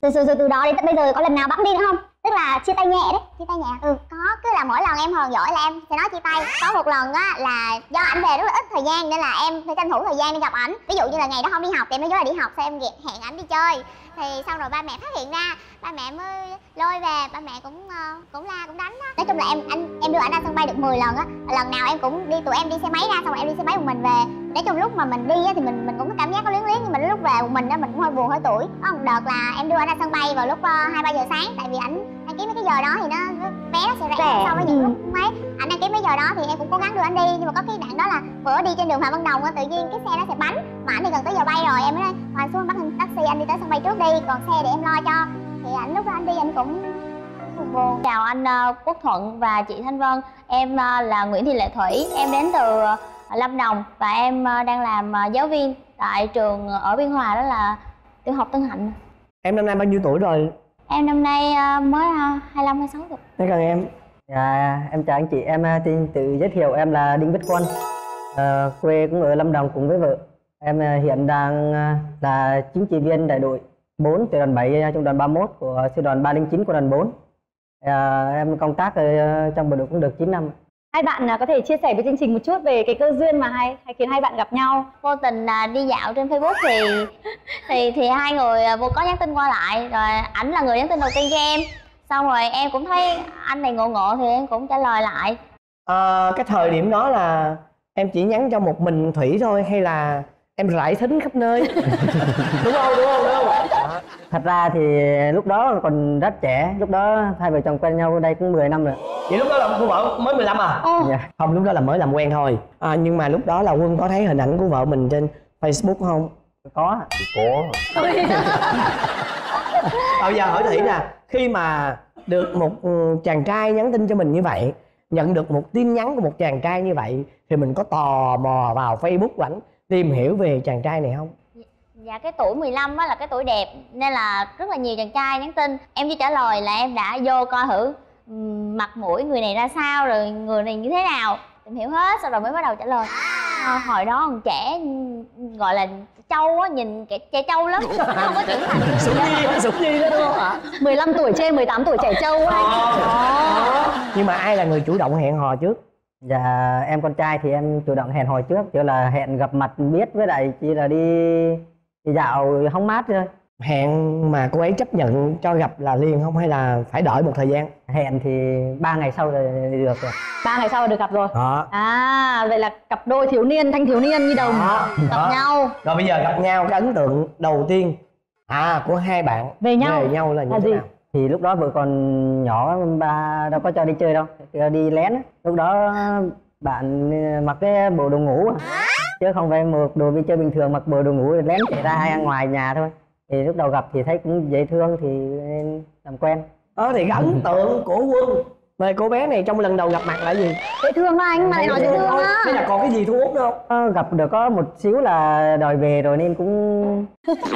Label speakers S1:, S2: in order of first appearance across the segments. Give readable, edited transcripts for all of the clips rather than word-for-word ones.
S1: Từ đó đến tận bây giờ có lần nào bẵng đi nữa không? Tức là chia tay nhẹ đấy, chia tay nhẹ. Có, cứ là mỗi lần em hờn dỗi là em sẽ nói chia tay. Có một lần á là do ảnh về rất là ít thời gian nên là em phải tranh thủ thời gian đi gặp ảnh. Ví dụ như là ngày đó không đi học thì em nói dối là đi học, sao em hẹn ảnh đi chơi. Thì xong rồi ba mẹ phát hiện ra, ba mẹ mới lôi về, ba mẹ cũng la cũng đánh đó. Nói chung là em đưa ảnh ra sân bay được 10 lần á. Lần nào em cũng đi, tụi em đi xe máy ra, xong rồi em đi xe máy một mình về. Nói chung lúc mà mình đi á thì mình cũng có cảm giác có luyến nhưng mà lúc về một mình á mình cũng hơi buồn hơi tủi. Có một đợt là em đưa ảnh ra sân bay vào lúc 2-3 giờ sáng, tại vì ảnh đăng ký mấy cái giờ đó thì vé nó sẽ rẻ so với những lúc mấy. Ảnh đăng ký mấy giờ đó thì em cũng cố gắng đưa ảnh đi, nhưng mà có cái đoạn đó là bữa đi trên đường Phạm Văn Đồng á, tự nhiên cái xe nó sẽ bánh mà ảnh thì gần tới giờ bay rồi, em mới nói Hoàng xuống bắt taxi anh đi tới sân bay trước đi, còn xe để em lo cho. Thì ảnh lúc đó anh đi anh cũng buồn.
S2: Chào anh Quốc Thuận và chị Thanh Vân, em là Nguyễn Thị Lệ Thủy, em đến từ Lâm Đồng và em đang làm giáo viên tại trường ở Biên Hòa, đó là tiểu học Tân Hạnh.
S3: Em năm nay bao nhiêu tuổi rồi?
S2: Em năm nay mới 25-26 tuổi.
S3: Thế còn em?
S4: Dạ, em chào anh chị, em xin tự giới thiệu, em là Đinh Viết Quân, quê cũng ở Lâm Đồng cùng với vợ. Em hiện đang là chính trị viên đại đội 4 tiểu đoàn 7 trung đoàn 31 của sư đoàn 309 của đoàn 4. Em công tác ở trong bộ đội cũng được 9 năm.
S5: Hai bạn có thể chia sẻ với chương trình một chút về cái cơ duyên mà hay khiến hai bạn gặp nhau?
S2: Vô tình đi dạo trên Facebook thì hai người vô có nhắn tin qua lại, rồi ảnh là người nhắn tin đầu tiên cho em. Xong rồi em cũng thấy anh này ngộ ngộ thì em cũng trả lời lại.
S3: Cái thời điểm đó là em chỉ nhắn cho một mình Thủy thôi hay là em rải thính khắp nơi? Đúng không?
S4: Thật ra thì lúc đó còn rất trẻ, lúc đó hai vợ chồng quen nhau đây cũng 10 năm rồi.
S3: Vậy lúc đó là cô vợ mới 15 à?
S4: Dạ.
S3: Không, lúc đó là mới làm quen thôi. Nhưng mà lúc đó là Quân có thấy hình ảnh của vợ mình trên Facebook không?
S4: Có.
S3: Bây giờ hỏi Thủy nè, khi mà được một chàng trai nhắn tin cho mình như vậy, nhận được một tin nhắn của một chàng trai như vậy, thì mình có tò mò vào Facebook của ảnh tìm hiểu về chàng trai này không?
S2: Dạ, cái tuổi 15 á là cái tuổi đẹp nên là rất là nhiều chàng trai nhắn tin. Em chỉ trả lời là em đã vô coi thử mặt mũi người này ra sao, rồi người này như thế nào, tìm hiểu hết sau rồi mới bắt đầu trả lời. Hồi đó còn trẻ, gọi là trâu á, nhìn trẻ trâu lắm, không có trưởng thành.
S3: Sủng nhi đó đúng không ạ?
S5: 15 tuổi trên 18 tuổi trẻ trâu ấy.
S3: Nhưng mà ai là người chủ động hẹn hò trước?
S4: Dạ, em con trai thì em chủ động hẹn hò trước, kiểu là hẹn gặp mặt biết, với lại chỉ là đi dạo hóng mát thôi.
S3: Hẹn mà cô ấy chấp nhận cho gặp là liền không hay là phải đợi một thời gian?
S4: Hẹn thì 3 ngày sau rồi được rồi.
S5: 3 ngày sau là được gặp rồi.
S3: Đó.
S5: Vậy là cặp đôi thiếu niên, thanh thiếu niên như đồng gặp nhau.
S3: Rồi bây giờ gặp nhau, cái ấn tượng đầu tiên của hai bạn
S5: về nhau
S3: là như thế nào?
S4: Thì lúc đó vợ còn nhỏ, ba đâu có cho đi chơi đâu, đi lén. Lúc đó bạn mặc cái bộ đồ ngủ chứ không phải một đồ đi chơi bình thường, mặc bộ đồ ngủ lén chạy ra ngoài nhà thôi. Thì lúc đầu gặp thì thấy cũng dễ thương thì nên làm quen.
S3: Thì cái ấn tượng của Quân về cô bé này trong lần đầu gặp mặt là gì?
S5: Dễ thương đó anh, mà lại nói dễ thương á.
S3: Thế là còn cái gì thu hút nữa không?
S4: Gặp được có một xíu là đòi về rồi nên cũng...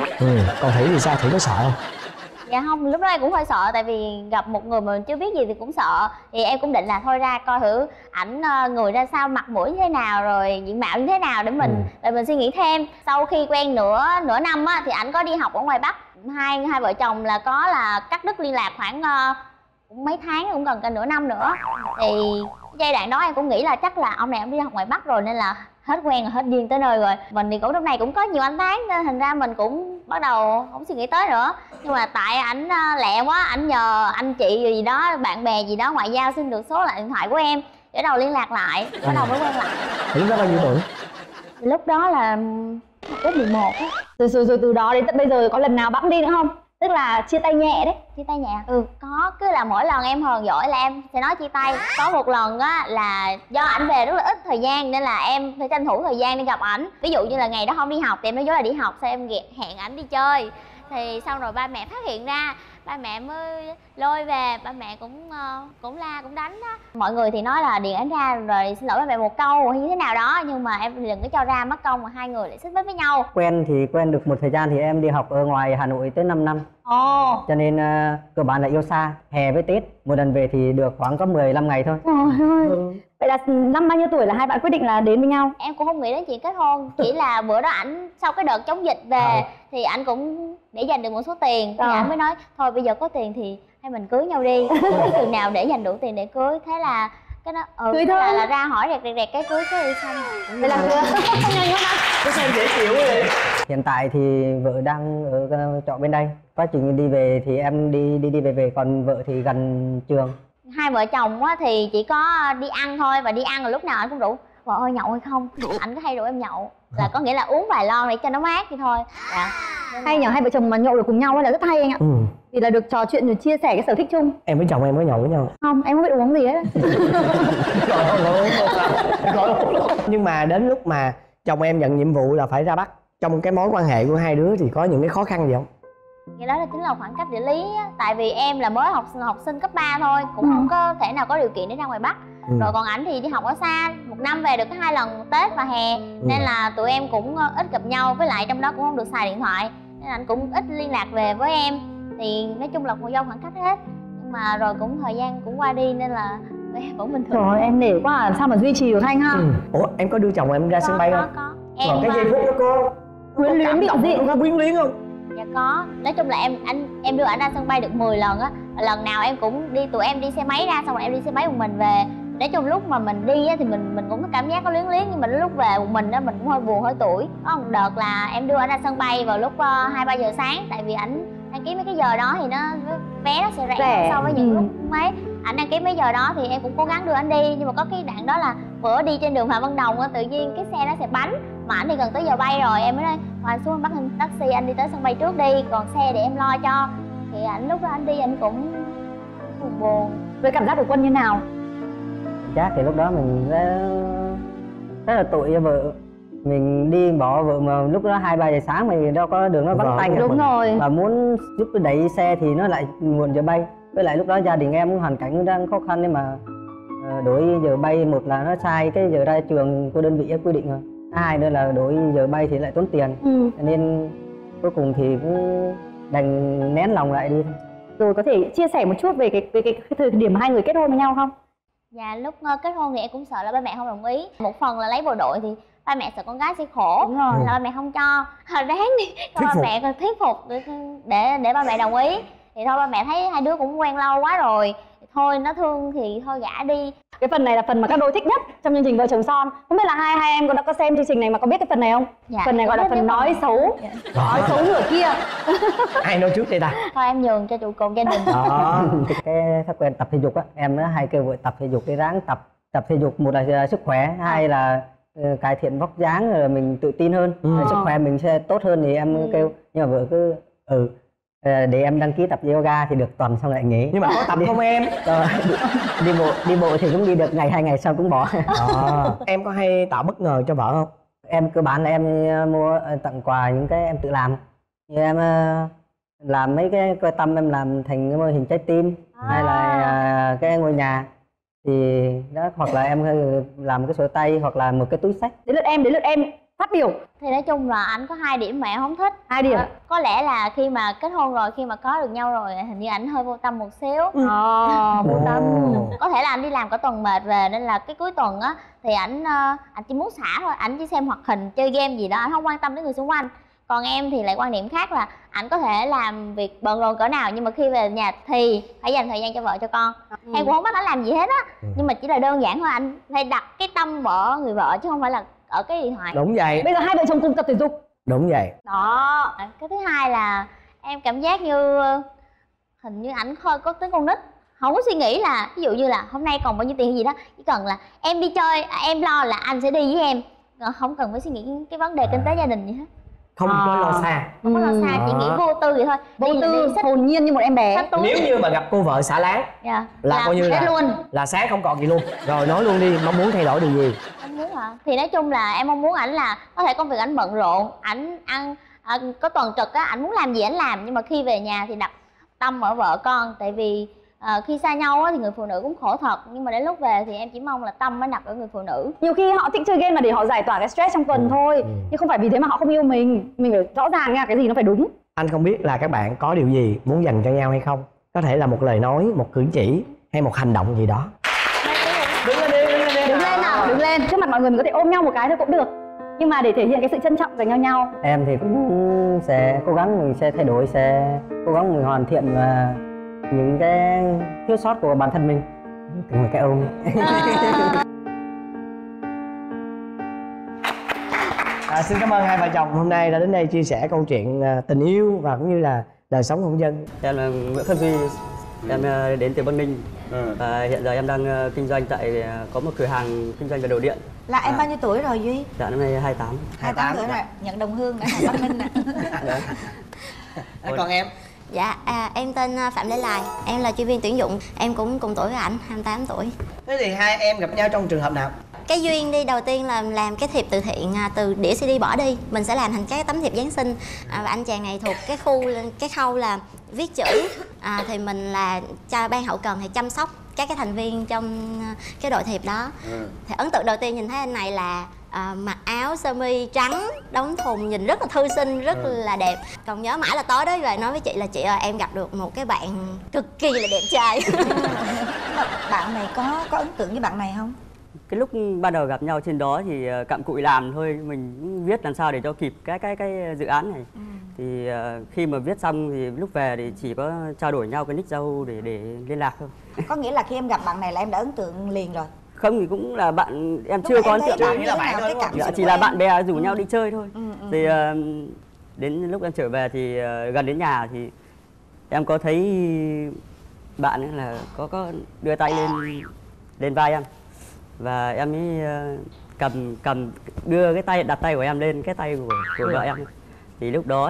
S3: Còn Thủy thì sao? Thủy có sợ không?
S2: Dạ không, lúc đó em cũng hơi sợ, tại vì gặp một người mà mình chưa biết gì thì cũng sợ. Thì em cũng định là thôi ra coi thử ảnh người ra sao, mặt mũi như thế nào, rồi diện mạo như thế nào để mình suy nghĩ thêm. Sau khi quen nửa năm á thì ảnh có đi học ở ngoài Bắc. Hai vợ chồng là có là cắt đứt liên lạc khoảng cũng mấy tháng, cũng gần cả nửa năm nữa. Thì giai đoạn đó em cũng nghĩ là chắc là ông này ông đi học ngoài Bắc rồi nên là hết quen rồi, hết duyên tới nơi rồi. Mình thì cũng lúc này cũng có nhiều anh tán nên thành ra mình cũng bắt đầu không suy nghĩ tới nữa. Nhưng mà tại ảnh lẹ quá, ảnh nhờ anh chị gì đó, bạn bè gì đó ngoại giao xin được số lại điện thoại của em để đầu liên lạc lại, bắt đầu mới quen lại.
S3: Lúc đó bao nhiêu tuổi?
S2: Lúc đó là lớp 11 á.
S5: Rồi từ đó đến tận bây giờ có lần nào bẵng đi nữa không? Tức là chia tay nhẹ đấy.
S2: Chia tay nhẹ? Có, cứ là mỗi lần em hờn dỗi là em sẽ nói chia tay. Có một lần á là do ảnh về rất là ít thời gian nên là em phải tranh thủ thời gian đi gặp ảnh. Ví dụ như là ngày đó không đi học thì em nói dối là đi học, sao em hẹn ảnh đi chơi. Thì xong rồi ba mẹ phát hiện ra, ba mẹ mới lôi về, ba mẹ cũng la cũng đánh đó. Mọi người thì nói là điền ảnh ra rồi xin lỗi ba mẹ một câu hay như thế nào đó, nhưng mà em đừng có cho ra mất công mà hai người lại xích mích với nhau.
S4: Quen thì quen được một thời gian thì em đi học ở ngoài Hà Nội tới 5 năm. Cho nên cơ bản là yêu xa. Hè với Tết một lần về thì được khoảng có 15 ngày thôi.
S5: Vậy là năm bao nhiêu tuổi là hai bạn quyết định là đến với nhau?
S2: Em cũng không nghĩ đến chuyện kết hôn, chỉ là bữa đó ảnh sau cái đợt chống dịch về thì anh cũng để dành được một số tiền thì ảnh mới nói thôi bây giờ có tiền thì hay mình cưới nhau đi, biết chừng nào để dành đủ tiền để cưới. Thế là cái đó
S5: cưới
S2: thế
S5: thôi
S2: là ra hỏi rẹt cái cưới cái đi xong.
S5: Vậy là không nhanh lắm.
S3: Cái sao dễ chịu vậy?
S4: Hiện tại thì vợ đang ở trọ bên đây, quá trình đi về thì em đi về, còn vợ thì gần trường.
S2: Hai vợ chồng á thì chỉ có đi ăn thôi, và đi ăn là lúc nào anh cũng rủ vợ ơi nhậu hay không, anh cứ hay rủ em nhậu, là có nghĩa là uống vài lon để cho nó mát vậy thôi. Dạ.
S5: Hay nhờ, hai vợ chồng mà nhậu được cùng nhau là rất hay anh ạ. Vì là được trò chuyện, được chia sẻ cái sở thích chung.
S3: Em với chồng em có nhậu với nhau
S5: Không, em không biết uống gì hết.
S3: nhưng mà đến lúc mà chồng em nhận nhiệm vụ là phải ra Bắc, trong cái mối quan hệ của hai đứa thì có những cái khó khăn gì không?
S2: Cái đó là chính là khoảng cách địa lý á. Tại vì em là mới học sinh cấp 3 thôi, cũng không có thể nào có điều kiện để ra ngoài Bắc. Rồi còn ảnh thì đi học ở xa, một năm về được có 2 lần Tết và hè, nên là tụi em cũng ít gặp nhau, với lại trong đó cũng không được xài điện thoại nên anh cũng ít liên lạc về với em. Thì nói chung là một do khoảng cách hết, nhưng mà rồi cũng thời gian cũng qua đi nên là em vẫn bình thường.
S5: Trời ơi, em nể quá à, sao mà duy trì được anh ha.
S3: Ủa em có đưa chồng em ra sân bay không?
S2: Có.
S3: Còn cái giây phút đó có
S5: Quyến luyến bị gì?
S3: có quyến luyến không?
S2: Dạ có. Nói chung là em đưa ảnh ra sân bay được 10 lần á. Lần nào em cũng đi, tụi em đi xe máy ra xong rồi em đi xe máy một mình về. Nói chung lúc mà mình đi á thì mình cũng có cảm giác có luyến luyến, nhưng mà lúc về một mình á mình cũng hơi buồn hơi tủi. Có một đợt là em đưa ảnh ra sân bay vào lúc 2-3 giờ sáng, tại vì ảnh đăng ký mấy cái giờ đó thì vé nó sẽ rẻ so với những lúc mấy. Ảnh đăng ký mấy giờ đó thì em cũng cố gắng đưa ảnh đi, nhưng mà có cái đoạn đó là bữa đi trên đường Phạm Văn Đồng á, tự nhiên cái xe nó sẽ bánh mà ảnh thì gần tới giờ bay rồi, em mới nói anh xuống bắt taxi, anh đi tới sân bay trước đi, còn xe để em lo cho. Thì ảnh lúc đó anh đi anh cũng buồn.
S5: Với cảm giác của Quân như nào?
S4: Chắc thì lúc đó mình rất là tội cho vợ, mình đi bỏ vợ mà lúc đó 2-3 giờ sáng mình đâu có đường nó vắng tanh.
S5: Đúng rồi.
S4: Và muốn giúp đẩy xe thì nó lại muộn giờ bay, với lại lúc đó gia đình em cũng hoàn cảnh đang khó khăn nên mà đổi giờ bay, một là nó sai cái giờ ra trường của đơn vị quy định rồi, hai nữa là đổi giờ bay thì lại tốn tiền. Nên cuối cùng thì cũng đành nén lòng lại đi thôi.
S5: Rồi có thể chia sẻ một chút về cái thời điểm mà hai người kết hôn với nhau không?
S2: Dạ lúc kết hôn thì em cũng sợ là ba mẹ không đồng ý. Một phần là lấy bộ đội thì ba mẹ sợ con gái sẽ khổ.
S5: Đúng rồi.
S2: Là ba mẹ không cho. Ráng đi cho ba mẹ thuyết phục để ba mẹ đồng ý. Thì thôi ba mẹ thấy hai đứa cũng quen lâu quá rồi, thôi nó thương thì thôi gả đi.
S5: Cái phần này là phần mà các đôi thích nhất trong chương trình Vợ Chồng Son. Không biết là hai em có xem chương trình này mà có biết cái phần này không?
S2: Dạ.
S5: Phần này gọi là phần nói xấu.
S2: Dạ.
S5: Nói xấu nửa kia.
S3: Ai nói trước đây ta?
S2: Thôi em nhường cho trụ cột gia đình.
S3: Đó.
S4: Cái thói quen tập thể dục á, em nó hay kêu vợ tập thể dục, để ráng tập thể dục, một là sức khỏe, hai là cải thiện vóc dáng rồi mình tự tin hơn, sức khỏe mình sẽ tốt hơn. Thì em kêu, nhưng mà vợ cứ để em đăng ký tập yoga thì được tuần xong lại nghỉ.
S3: Nhưng mà có tập không em?
S4: Đi bộ thì cũng đi được ngày 2 ngày sau cũng bỏ.
S3: Em có hay tạo bất ngờ cho vợ không?
S4: Em cơ bản là em mua tặng quà những cái em tự làm, như em làm mấy cái coi tâm, em làm thành cái mô hình trái tim, hay là cái ngôi nhà thì đó, hoặc là em làm cái sổ tay, hoặc là một cái túi xách.
S5: Đến lượt em phát biểu.
S2: Thì nói chung là anh có 2 điểm mà em không thích.
S5: 2 điểm.
S2: Có lẽ là khi mà kết hôn rồi, khi mà có được nhau rồi, hình như ảnh hơi vô tâm một xíu.
S5: Vô tâm.
S2: Có thể là anh đi làm cả tuần mệt về, nên là cái cuối tuần á thì ảnh chỉ muốn xả thôi, ảnh chỉ xem hoạt hình, chơi game gì đó, ảnh không quan tâm đến người xung quanh. Còn em thì lại quan niệm khác, là ảnh có thể làm việc bận rộn cỡ nào nhưng mà khi về nhà thì phải dành thời gian cho vợ cho con. Em cũng không bắt ảnh làm gì hết á, nhưng mà chỉ là đơn giản thôi, anh phải đặt cái tâm ở người vợ chứ không phải là ở cái điện thoại.
S3: Đúng vậy.
S5: Bây giờ hai vợ chồng cùng tập thể dục.
S3: Đúng vậy.
S2: Đó. Cái thứ hai là em cảm giác như hình như ảnh hơi có tính con nít, không có suy nghĩ là ví dụ như là hôm nay còn bao nhiêu tiền gì đó, chỉ cần là em đi chơi em lo là anh sẽ đi với em, không cần phải suy nghĩ cái vấn đề kinh tế gia đình gì hết.
S3: Không có lo xa.
S2: Không có lo xa, chỉ nghĩ vô tư vậy thôi.
S5: Vô tư, hồn nhiên như một em bé.
S3: Nếu như mà gặp cô vợ xả láng là coi như là
S2: luôn,
S3: là sáng không còn gì luôn. Rồi nói luôn đi, mong muốn thay đổi điều gì?
S2: Anh muốn hả? Thì nói chung là em mong muốn ảnh là có thể công việc ảnh bận rộn, ảnh ăn có tuần trực á, ảnh muốn làm gì ảnh làm, nhưng mà khi về nhà thì đặt tâm ở vợ con. Tại vì khi xa nhau á, thì người phụ nữ cũng khổ thật, nhưng mà đến lúc về thì em chỉ mong là tâm mới đặt ở người phụ nữ.
S5: Nhiều khi họ thích chơi game là để họ giải tỏa cái stress trong tuần thôi, nhưng không phải vì thế mà họ không yêu mình phải rõ ràng nha, cái gì nó phải đúng.
S3: Anh không biết là các bạn có điều gì muốn dành cho nhau hay không? Có thể là một lời nói, một cử chỉ hay một hành động gì đó. Đứng lên đi, đứng lên đi.
S5: đứng lên trước mặt mọi người mình có thể ôm nhau một cái thôi cũng được, nhưng mà để thể hiện cái sự trân trọng dành cho nhau.
S4: Em thì cũng sẽ cố gắng, mình sẽ thay đổi, sẽ cố gắng mình hoàn thiện và những cái thiếu sót của bản thân mình. Từng một cái ôm.
S3: Xin cảm ơn hai vợ chồng hôm nay đã đến đây chia sẻ câu chuyện tình yêu và cũng như là đời sống hôn nhân.
S6: Em là Nguyễn Khắc Duy, em đến từ Bắc Ninh và hiện giờ em đang kinh doanh tại có một cửa hàng kinh doanh về đồ điện.
S7: Là em bao nhiêu tuổi rồi Duy?
S6: Dạ năm nay 28.
S7: 28 tuổi rồi, nhận đồng hương đã Bắc Ninh nè.
S3: Còn em?
S8: Dạ, em tên Phạm Lê Lai, em là chuyên viên tuyển dụng, em cũng cùng tuổi với ảnh, 28 tuổi.
S3: Thế thì hai em gặp nhau trong trường hợp nào?
S8: Cái duyên đi đầu tiên là làm cái thiệp từ thiện từ đĩa CD bỏ đi, mình sẽ làm thành cái tấm thiệp Giáng sinh. Và anh chàng này thuộc cái khâu là viết chữ, thì mình là cho ban hậu cần thì chăm sóc các cái thành viên trong cái đội thiệp đó. Thì ấn tượng đầu tiên nhìn thấy anh này là mặc áo sơ mi trắng đóng thùng, nhìn rất là thư sinh, rất là đẹp. Còn nhớ mãi là tối đó về nói với chị là chị ơi, em gặp được một cái bạn cực kỳ là đẹp trai.
S7: Bạn này có ấn tượng với bạn này không?
S6: Cái lúc ban đầu gặp nhau trên đó thì cặm cụi làm thôi, mình cũng viết làm sao để cho kịp cái dự án này. Thì khi mà viết xong thì lúc về thì chỉ có trao đổi nhau cái nick Yahoo để liên lạc thôi.
S7: Có nghĩa là khi em gặp bạn này là em đã ấn tượng liền rồi?
S6: Không thì cũng là bạn, em chưa có ấn tượng.
S3: Chỉ là bạn thôi,
S6: dạ, chỉ là bạn bè rủ nhau đi chơi thôi. Thì đến lúc em trở về thì gần đến nhà thì em có thấy bạn ấy là có đưa tay lên vai em, và em ấy cầm đưa cái tay, đặt tay của em lên cái tay của vợ em. Thì lúc đó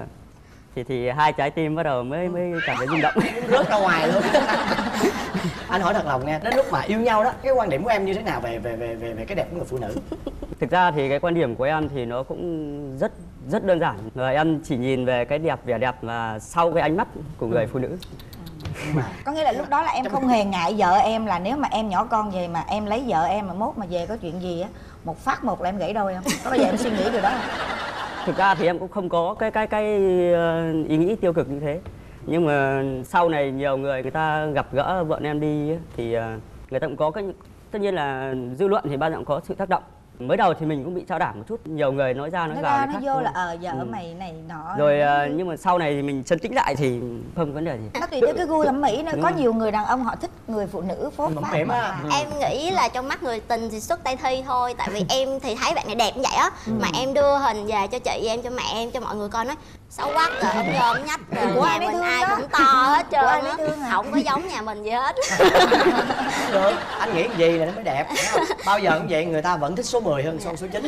S6: thì hai trái tim bắt đầu mới cảm thấy rung động.
S3: Rớt ra ngoài luôn. Anh hỏi thật lòng nha, đến lúc mà yêu nhau đó, cái quan điểm của em như thế nào về cái đẹp của người phụ nữ?
S6: Thực ra thì cái quan điểm của em thì nó cũng rất đơn giản, và em chỉ nhìn về cái đẹp, vẻ đẹp và sau cái ánh mắt của người phụ nữ.
S7: Có nghĩa là lúc đó là em không hề ngại vợ em, là nếu mà em nhỏ con về mà em lấy vợ em mà mốt mà về có chuyện gì á, một phát một là em gãy đôi không? Có bao giờ em suy nghĩ điều đó không?
S6: Thực ra thì em cũng không có cái ý nghĩ tiêu cực như thế, nhưng mà sau này nhiều người ta gặp gỡ vợ em đi thì người ta cũng có tất nhiên là dư luận thì bao giờ cũng có sự tác động. Mới đầu thì mình cũng bị trao đảo một chút, nhiều người nói ra nói vào
S7: nó vô là vợ mày này nọ
S6: rồi, nhưng mà sau này thì mình trấn tĩnh lại thì không vấn đề gì.
S7: nó tùy theo cái gu thẩm mỹ nữa. Có nhiều người đàn ông họ thích người phụ nữ phốt phát.
S8: Em nghĩ là trong mắt người tình thì xuất tay thi thôi, tại vì em thì thấy bạn này đẹp như vậy á, mà em đưa hình về cho chị em, cho mẹ em, cho mọi người coi nói xấu quá rồi, ống nhôm nhách rồi,
S7: của
S8: nhà mình ai cũng to hết trơn á, không có giống nhà mình gì hết.
S3: Được, anh nghĩ gì là nó mới đẹp, bao giờ cũng vậy, người ta vẫn thích số 10 hơn số 9.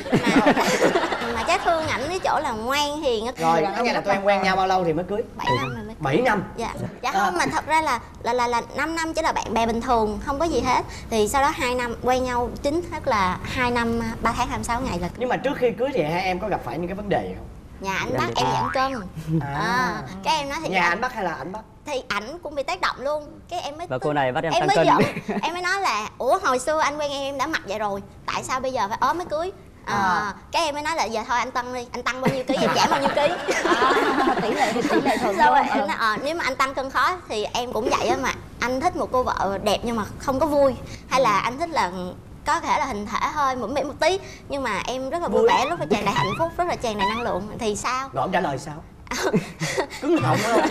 S8: Mà trái thương ảnh cái chỗ là ngoan hiền á.
S3: Rồi, cái ngày là tụi em quen nhau bao lâu thì mới cưới?
S8: 7 năm rồi mới
S3: 7 năm?
S8: Dạ không, mà thật ra là 5 năm chỉ là bạn bè bình thường, không có gì hết. Thì sau đó 2 năm quen nhau chính thức là 2 năm 3 tháng 26 ngày là.
S3: Nhưng mà trước khi cưới thì hai em có gặp phải những cái vấn đề gì không?
S8: Nhà ảnh bắt em giảm cân. Cái em nói thì
S3: nhà ảnh bắt hay là ảnh bắt?
S8: Thì ảnh cũng bị tác động luôn. Cái em mới
S6: và cô này bắt em
S8: em
S6: tăng
S8: mới
S6: cân.
S8: giận. Em mới nói là ủa hồi xưa anh quen em đã mặc vậy rồi, tại sao bây giờ phải ốm mới cưới? Cái em mới nói là giờ thôi anh tăng đi, anh tăng bao nhiêu ký em giảm bao nhiêu ký.
S7: tỷ lệ thuận.
S8: Sao vậy? Em nói nếu mà anh tăng cân khó thì em cũng vậy á, mà anh thích một cô vợ đẹp nhưng mà không có vui, hay là anh thích là có thể là hình thể hơi mũm mĩm một tí nhưng mà em rất là vui vẻ, rất là tràn đầy hạnh phúc, rất là tràn đầy năng lượng thì sao?
S3: Rồi ông trả lời sao? Cứng họng luôn.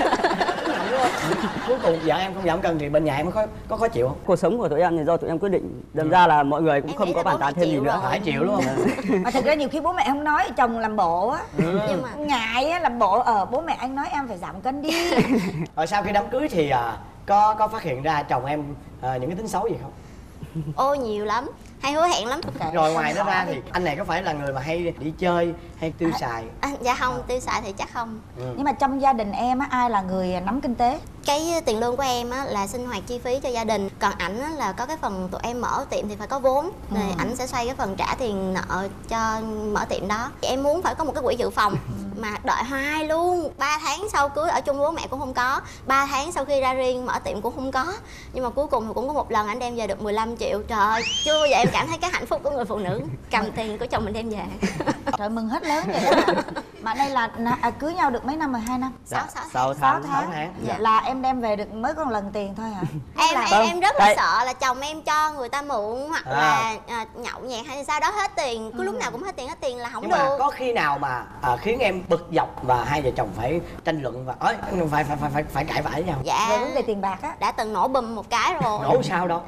S3: Cuối cùng vợ em không giảm cân thì bên nhà em có khó chịu không?
S6: Cuộc sống của tụi em thì do tụi em quyết định, đâm ra là mọi người cũng không có bàn tán thêm gì nữa.
S3: Phải chịu đúng không?
S7: Mà thực ra nhiều khi bố mẹ không nói, chồng làm bộ á,
S8: Nhưng mà
S7: ngại á, làm bộ bố mẹ anh nói em phải giảm cân đi.
S3: Rồi sau khi đám cưới thì có phát hiện ra chồng em những cái tính xấu gì không?
S8: Ô nhiều lắm, hay hứa hẹn lắm.
S3: Rồi ngoài đó ra thì anh này có phải là người mà hay đi chơi hay tiêu xài?
S8: Dạ không, tiêu xài thì chắc không.
S7: Nhưng mà trong gia đình em á, ai là người nắm kinh tế?
S8: Cái tiền lương của em á là sinh hoạt chi phí cho gia đình, còn ảnh á là có cái phần tụi em mở tiệm thì phải có vốn, rồi ảnh sẽ xoay cái phần trả tiền nợ cho mở tiệm đó. Em muốn phải có một cái quỹ dự phòng, mà đợi hoài luôn. 3 tháng sau cưới ở chung với bố mẹ cũng không có, 3 tháng sau khi ra riêng mở tiệm cũng không có. Nhưng mà cuối cùng thì cũng có một lần anh đem về được 15 triệu. Trời ơi, chưa bao giờ em cảm thấy cái hạnh phúc của người phụ nữ cầm tiền của chồng mình đem về.
S7: Trời, mừng hết lớn vậy đó. Mà đây là cưới nhau được mấy năm rồi? 2 năm?
S6: 6
S7: tháng.
S6: Dạ.
S7: Là em đem về được mới có một lần tiền thôi hả?
S8: Em rất là sợ là chồng em cho người ta mượn hoặc là nhậu nhẹt hay sao đó hết tiền, cứ lúc nào cũng hết tiền là không
S3: Nhưng
S8: được.
S3: mà có khi nào mà khiến em bực dọc và hai vợ chồng phải tranh luận và phải cãi vã với nhau?
S8: Dạ,
S7: Về vấn đề tiền bạc á.
S8: đã từng nổ bùm một cái rồi.
S3: Nổ sao đâu.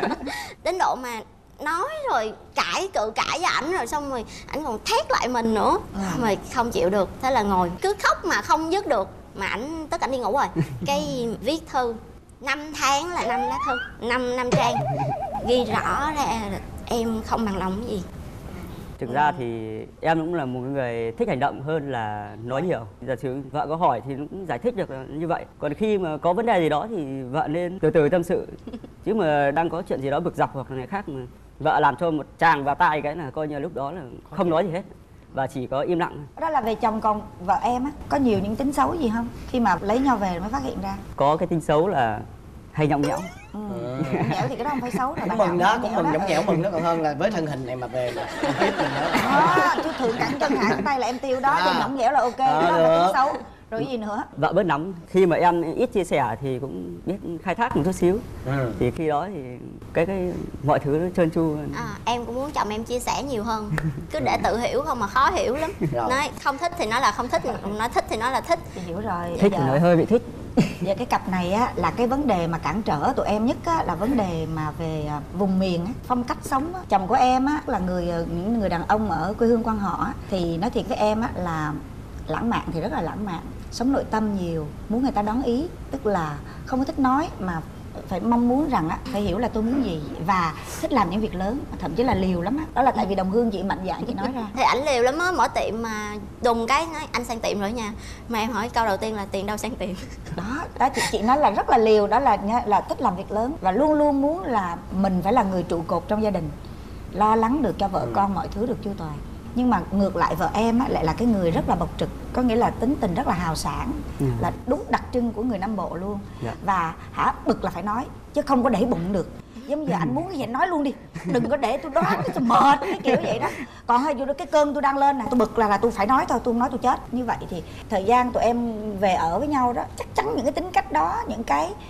S8: Đến độ mà nói rồi cự cãi với ảnh, rồi xong rồi ảnh còn thét lại mình nữa. Mà không chịu được, thế là ngồi cứ khóc mà không dứt được. Mà ảnh tức ảnh đi ngủ rồi, cái viết thư 5 tháng là 5 lá thư, 5 trang, ghi rõ ra là em không bằng lòng cái gì.
S6: Thực ra thì em cũng là một người thích hành động hơn là nói nhiều. Giả sử vợ có hỏi thì cũng giải thích được như vậy. Còn khi mà có vấn đề gì đó thì vợ nên từ từ tâm sự. Chứ mà đang có chuyện gì đó bực dọc hoặc là người khác mà vợ làm cho một tràng vào tai cái là coi như lúc đó là không nói gì hết và chỉ có im lặng.
S7: Đó là về chồng, còn vợ em á có nhiều những tính xấu gì không? Khi mà lấy nhau về mới phát hiện ra.
S6: Có cái tính xấu là hay nhõng nhẽo.
S7: Nhõng nhẽo thì cái đó không phải xấu rồi.
S3: Cũng mừng đó, cũng mừng, nhõng nhẽo mừng nó còn hơn là với thân hình này mà về là tiếp mình nữa.
S7: Đó, chú thường cẳng chân hạ cái tay là em tiêu đó, cho nhõng nhẽo là ok, đó là tính xấu. Rồi gì nữa?
S6: Vợ bớt nóng, khi mà em ít chia sẻ thì cũng biết khai thác một chút xíu. Thì khi đó thì cái mọi thứ nó trơn tru.
S8: Em cũng muốn chồng em chia sẻ nhiều hơn. Cứ để tự hiểu không mà khó hiểu lắm. Nói không thích thì nói là không thích, nói thích thì nói là thích.
S7: Chị hiểu rồi.
S6: Thích thì nói hơi bị thích.
S7: Giờ cái cặp này á là cái vấn đề mà cản trở tụi em nhất á là vấn đề mà về vùng miền á, phong cách sống á. Chồng của em á là những người đàn ông ở quê hương quan họ á, thì nói thiệt với em á là lãng mạn thì rất là lãng mạn, sống nội tâm nhiều, muốn người ta đón ý, tức là không có thích nói mà phải mong muốn rằng á phải hiểu là tôi muốn gì, và thích làm những việc lớn, thậm chí là liều lắm á. Đó là tại vì đồng hương chị mạnh dạn chị nói ra.
S8: Thì ảnh liều lắm á, mở tiệm mà đùng cái nói anh sang tiệm rồi nha. Mà em hỏi câu đầu tiên là tiền đâu sang tiệm.
S7: Đó chị nói là rất là liều, đó là thích làm việc lớn và luôn luôn muốn là mình phải là người trụ cột trong gia đình, lo lắng được cho vợ con mọi thứ được chu toàn. Nhưng mà ngược lại vợ em á, lại là cái người rất là bộc trực, có nghĩa là tính tình rất là hào sảng, là đúng đặc trưng của người Nam Bộ luôn. Và bực là phải nói chứ không có để bụng được. Giống giờ anh muốn cái gì anh nói luôn đi, đừng có để tôi đoán tôi mệt cái kiểu vậy đó. Còn hay cái cơn tôi đang lên nè, tôi bực là tôi phải nói thôi, tôi không nói tôi chết. Như vậy thì thời gian tụi em về ở với nhau đó, chắc chắn những cái tính cách đó, những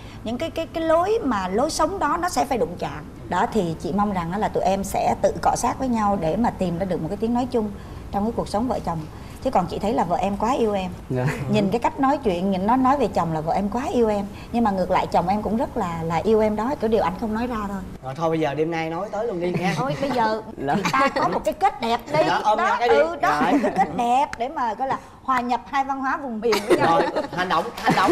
S7: cái lối sống đó nó sẽ phải đụng chạm. Đó thì chị mong rằng là tụi em sẽ tự cọ sát với nhau để mà tìm ra được một cái tiếng nói chung trong cái cuộc sống vợ chồng. Chứ còn chị thấy là vợ em quá yêu em. Nhìn cái cách nói chuyện, nhìn nó nói về chồng là vợ em quá yêu em. Nhưng mà ngược lại chồng em cũng rất là yêu em đó, cái điều anh không nói ra thôi.
S3: Rồi thôi bây giờ đêm nay nói tới luôn đi nha.
S7: Thôi bây giờ người ta có một cái kết đẹp đi.
S3: Ôm
S7: đó,
S3: cái đi.
S7: Đó một cái kết đẹp để mà gọi là hòa nhập hai văn hóa vùng miền với nhau.
S3: Rồi, hành động.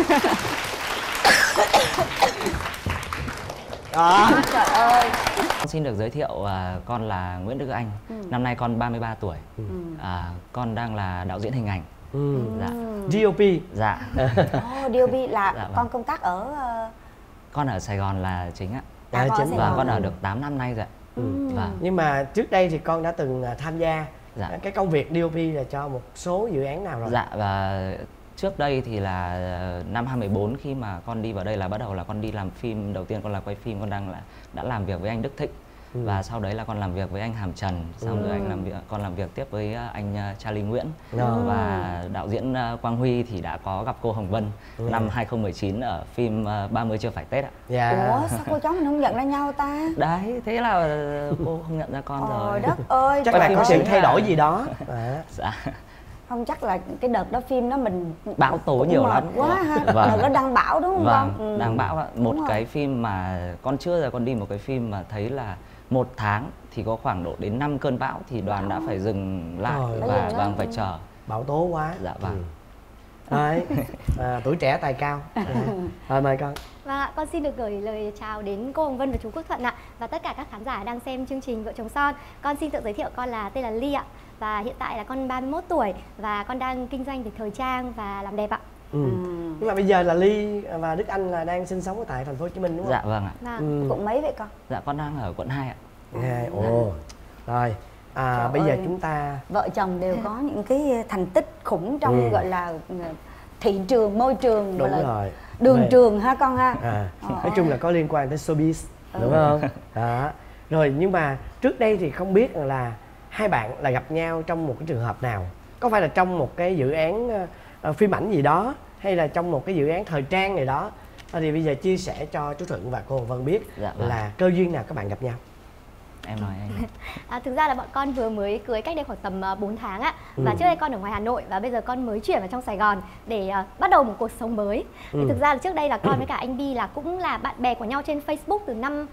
S7: Trời ơi.
S9: Con xin được giới thiệu con là Nguyễn Đức Anh. Năm nay con 33 tuổi. Con đang là đạo diễn hình ảnh. Dạ.
S3: DOP.
S9: Dạ.
S7: DOP là
S9: Dạ,
S7: con công tác ở
S9: con ở Sài Gòn là chính ạ.
S3: Chính.
S9: Và con ở được 8 năm nay rồi ạ.
S3: Nhưng mà trước đây thì con đã từng tham gia cái công việc DOP là cho một số dự án nào rồi?
S9: Dạ, và trước đây thì là năm 2014 khi mà con đi vào đây là bắt đầu là con đi làm phim. Đầu tiên con là quay phim, con đã làm việc với anh Đức Thịnh. Và sau đấy là con làm việc với anh Hàm Trần. Sau nữa con làm việc tiếp với anh Charlie Nguyễn. Và đạo diễn Quang Huy thì đã có gặp cô Hồng Vân năm 2019 ở phim 30 chưa phải Tết ạ.
S7: Ủa sao cô cháu mình không nhận ra nhau ta?
S9: Đấy, thế là cô không nhận ra con rồi.
S7: Ôi đất ơi.
S3: Chắc là có sự thay đổi gì đó.
S9: Dạ.
S7: Không, chắc là cái đợt đó phim đó mình
S9: bão tố nhiều lắm
S7: quá ha. Đợt đó đăng bão đúng không con?
S9: Đăng bão ạ. Một cái phim mà con chưa giờ con đi một cái phim mà thấy là 1 tháng thì có khoảng độ đến 5 cơn bão thì đoàn đã phải dừng lại và phải chờ.
S3: Bão tố quá.
S9: Dạ vâng.
S3: Đấy, tuổi trẻ tài cao. Rồi mời con.
S10: Vâng ạ, con xin được gửi lời chào đến cô Hồng Vân và chú Quốc Thuận ạ, và tất cả các khán giả đang xem chương trình Vợ Chồng Son. Con xin tự giới thiệu, con là tên là Ly ạ, và hiện tại là con 31 tuổi và con đang kinh doanh về thời trang và làm đẹp ạ.
S3: Nhưng mà bây giờ là Ly và Đức Anh là đang sinh sống ở tại thành phố Hồ Chí Minh đúng không?
S9: Dạ vâng ạ.
S7: Quận mấy vậy con?
S9: Dạ con đang ở quận 2 ạ.
S3: Ồ. Rồi, bây giờ
S7: ơi,
S3: chúng ta
S7: vợ chồng đều có những cái thành tích khủng trong gọi là thị trường, môi trường,
S3: đúng
S7: gọi là
S3: rồi,
S7: đường trường ha con ha.
S3: nói chung là có liên quan tới showbiz, đúng không? Đó. Rồi nhưng mà trước đây thì không biết là hai bạn là gặp nhau trong một cái trường hợp nào? Có phải là trong một cái dự án phim ảnh gì đó, hay là trong một cái dự án thời trang gì đó? Thì bây giờ chia sẻ cho chú Thuận và cô Hồng Vân biết là cơ duyên nào các bạn gặp nhau.
S9: Em nói anh.
S10: Thực ra là bọn con vừa mới cưới cách đây khoảng tầm 4 tháng ạ. Và trước đây con ở ngoài Hà Nội và bây giờ con mới chuyển vào trong Sài Gòn để bắt đầu một cuộc sống mới. Thì thực ra là trước đây là con với cả anh Bi là cũng là bạn bè của nhau trên Facebook từ năm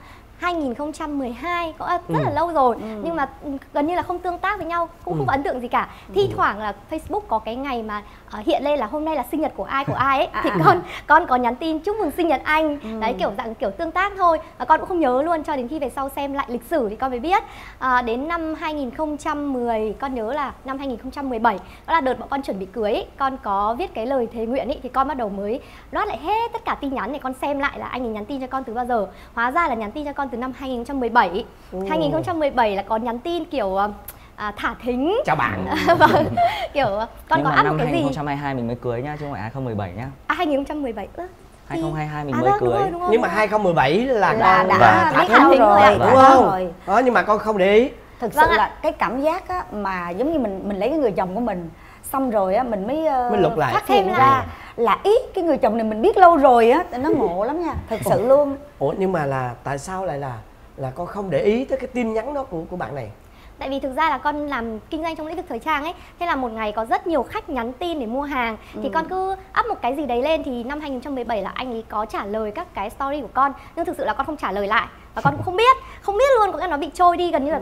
S10: 2012, có rất là lâu rồi. Nhưng mà gần như là không tương tác với nhau, cũng không có ấn tượng gì cả. Thi thoảng là Facebook có cái ngày mà hiện lên là hôm nay là sinh nhật của ai ấy, thì con có nhắn tin chúc mừng sinh nhật anh. Đấy, kiểu dạng kiểu tương tác thôi. Và con cũng không nhớ luôn, cho đến khi về sau xem lại lịch sử thì con mới biết. Đến năm 2010, con nhớ là năm 2017, đó là đợt bọn con chuẩn bị cưới ấy, con có viết cái lời thề nguyện ấy, thì con bắt đầu mới loát lại hết tất cả tin nhắn để con xem lại là anh ấy nhắn tin cho con từ bao giờ. Hóa ra là nhắn tin cho con từ năm 2017. 2017 là có nhắn tin kiểu thả thính.
S3: Chào bạn.
S10: Vâng. Kiểu con
S9: nhưng
S10: có
S9: mà
S10: ăn
S9: năm
S10: một cái gì?
S9: 2022 mình mới cưới nhá, chứ không phải 2017 nhá.
S10: 2017
S9: 2022 mình mới cưới.
S10: Đúng rồi.
S3: Nhưng mà 2017 là con
S7: đã
S3: thả
S7: biết
S3: thính
S7: rồi,
S3: đúng không? Đó, nhưng mà con không để ý.
S7: Thực sự là cái cảm giác á, mà giống như mình lấy cái người chồng của mình xong rồi á, mình mới
S3: lục lại
S7: phát hiện ra là cái người chồng này mình biết lâu rồi á, nó ngộ lắm nha, thật sự luôn.
S3: Ủa nhưng mà là tại sao lại là con không để ý tới cái tin nhắn đó của bạn này?
S10: Tại vì thực ra là con làm kinh doanh trong lĩnh vực thời trang ấy. Thế là một ngày có rất nhiều khách nhắn tin để mua hàng. Thì con cứ up một cái gì đấy lên. Thì năm 2017 là anh ấy có trả lời các cái story của con. Nhưng thực sự là con không trả lời lại. Và con cũng không biết luôn, có nghĩa là nó bị trôi đi. Gần như là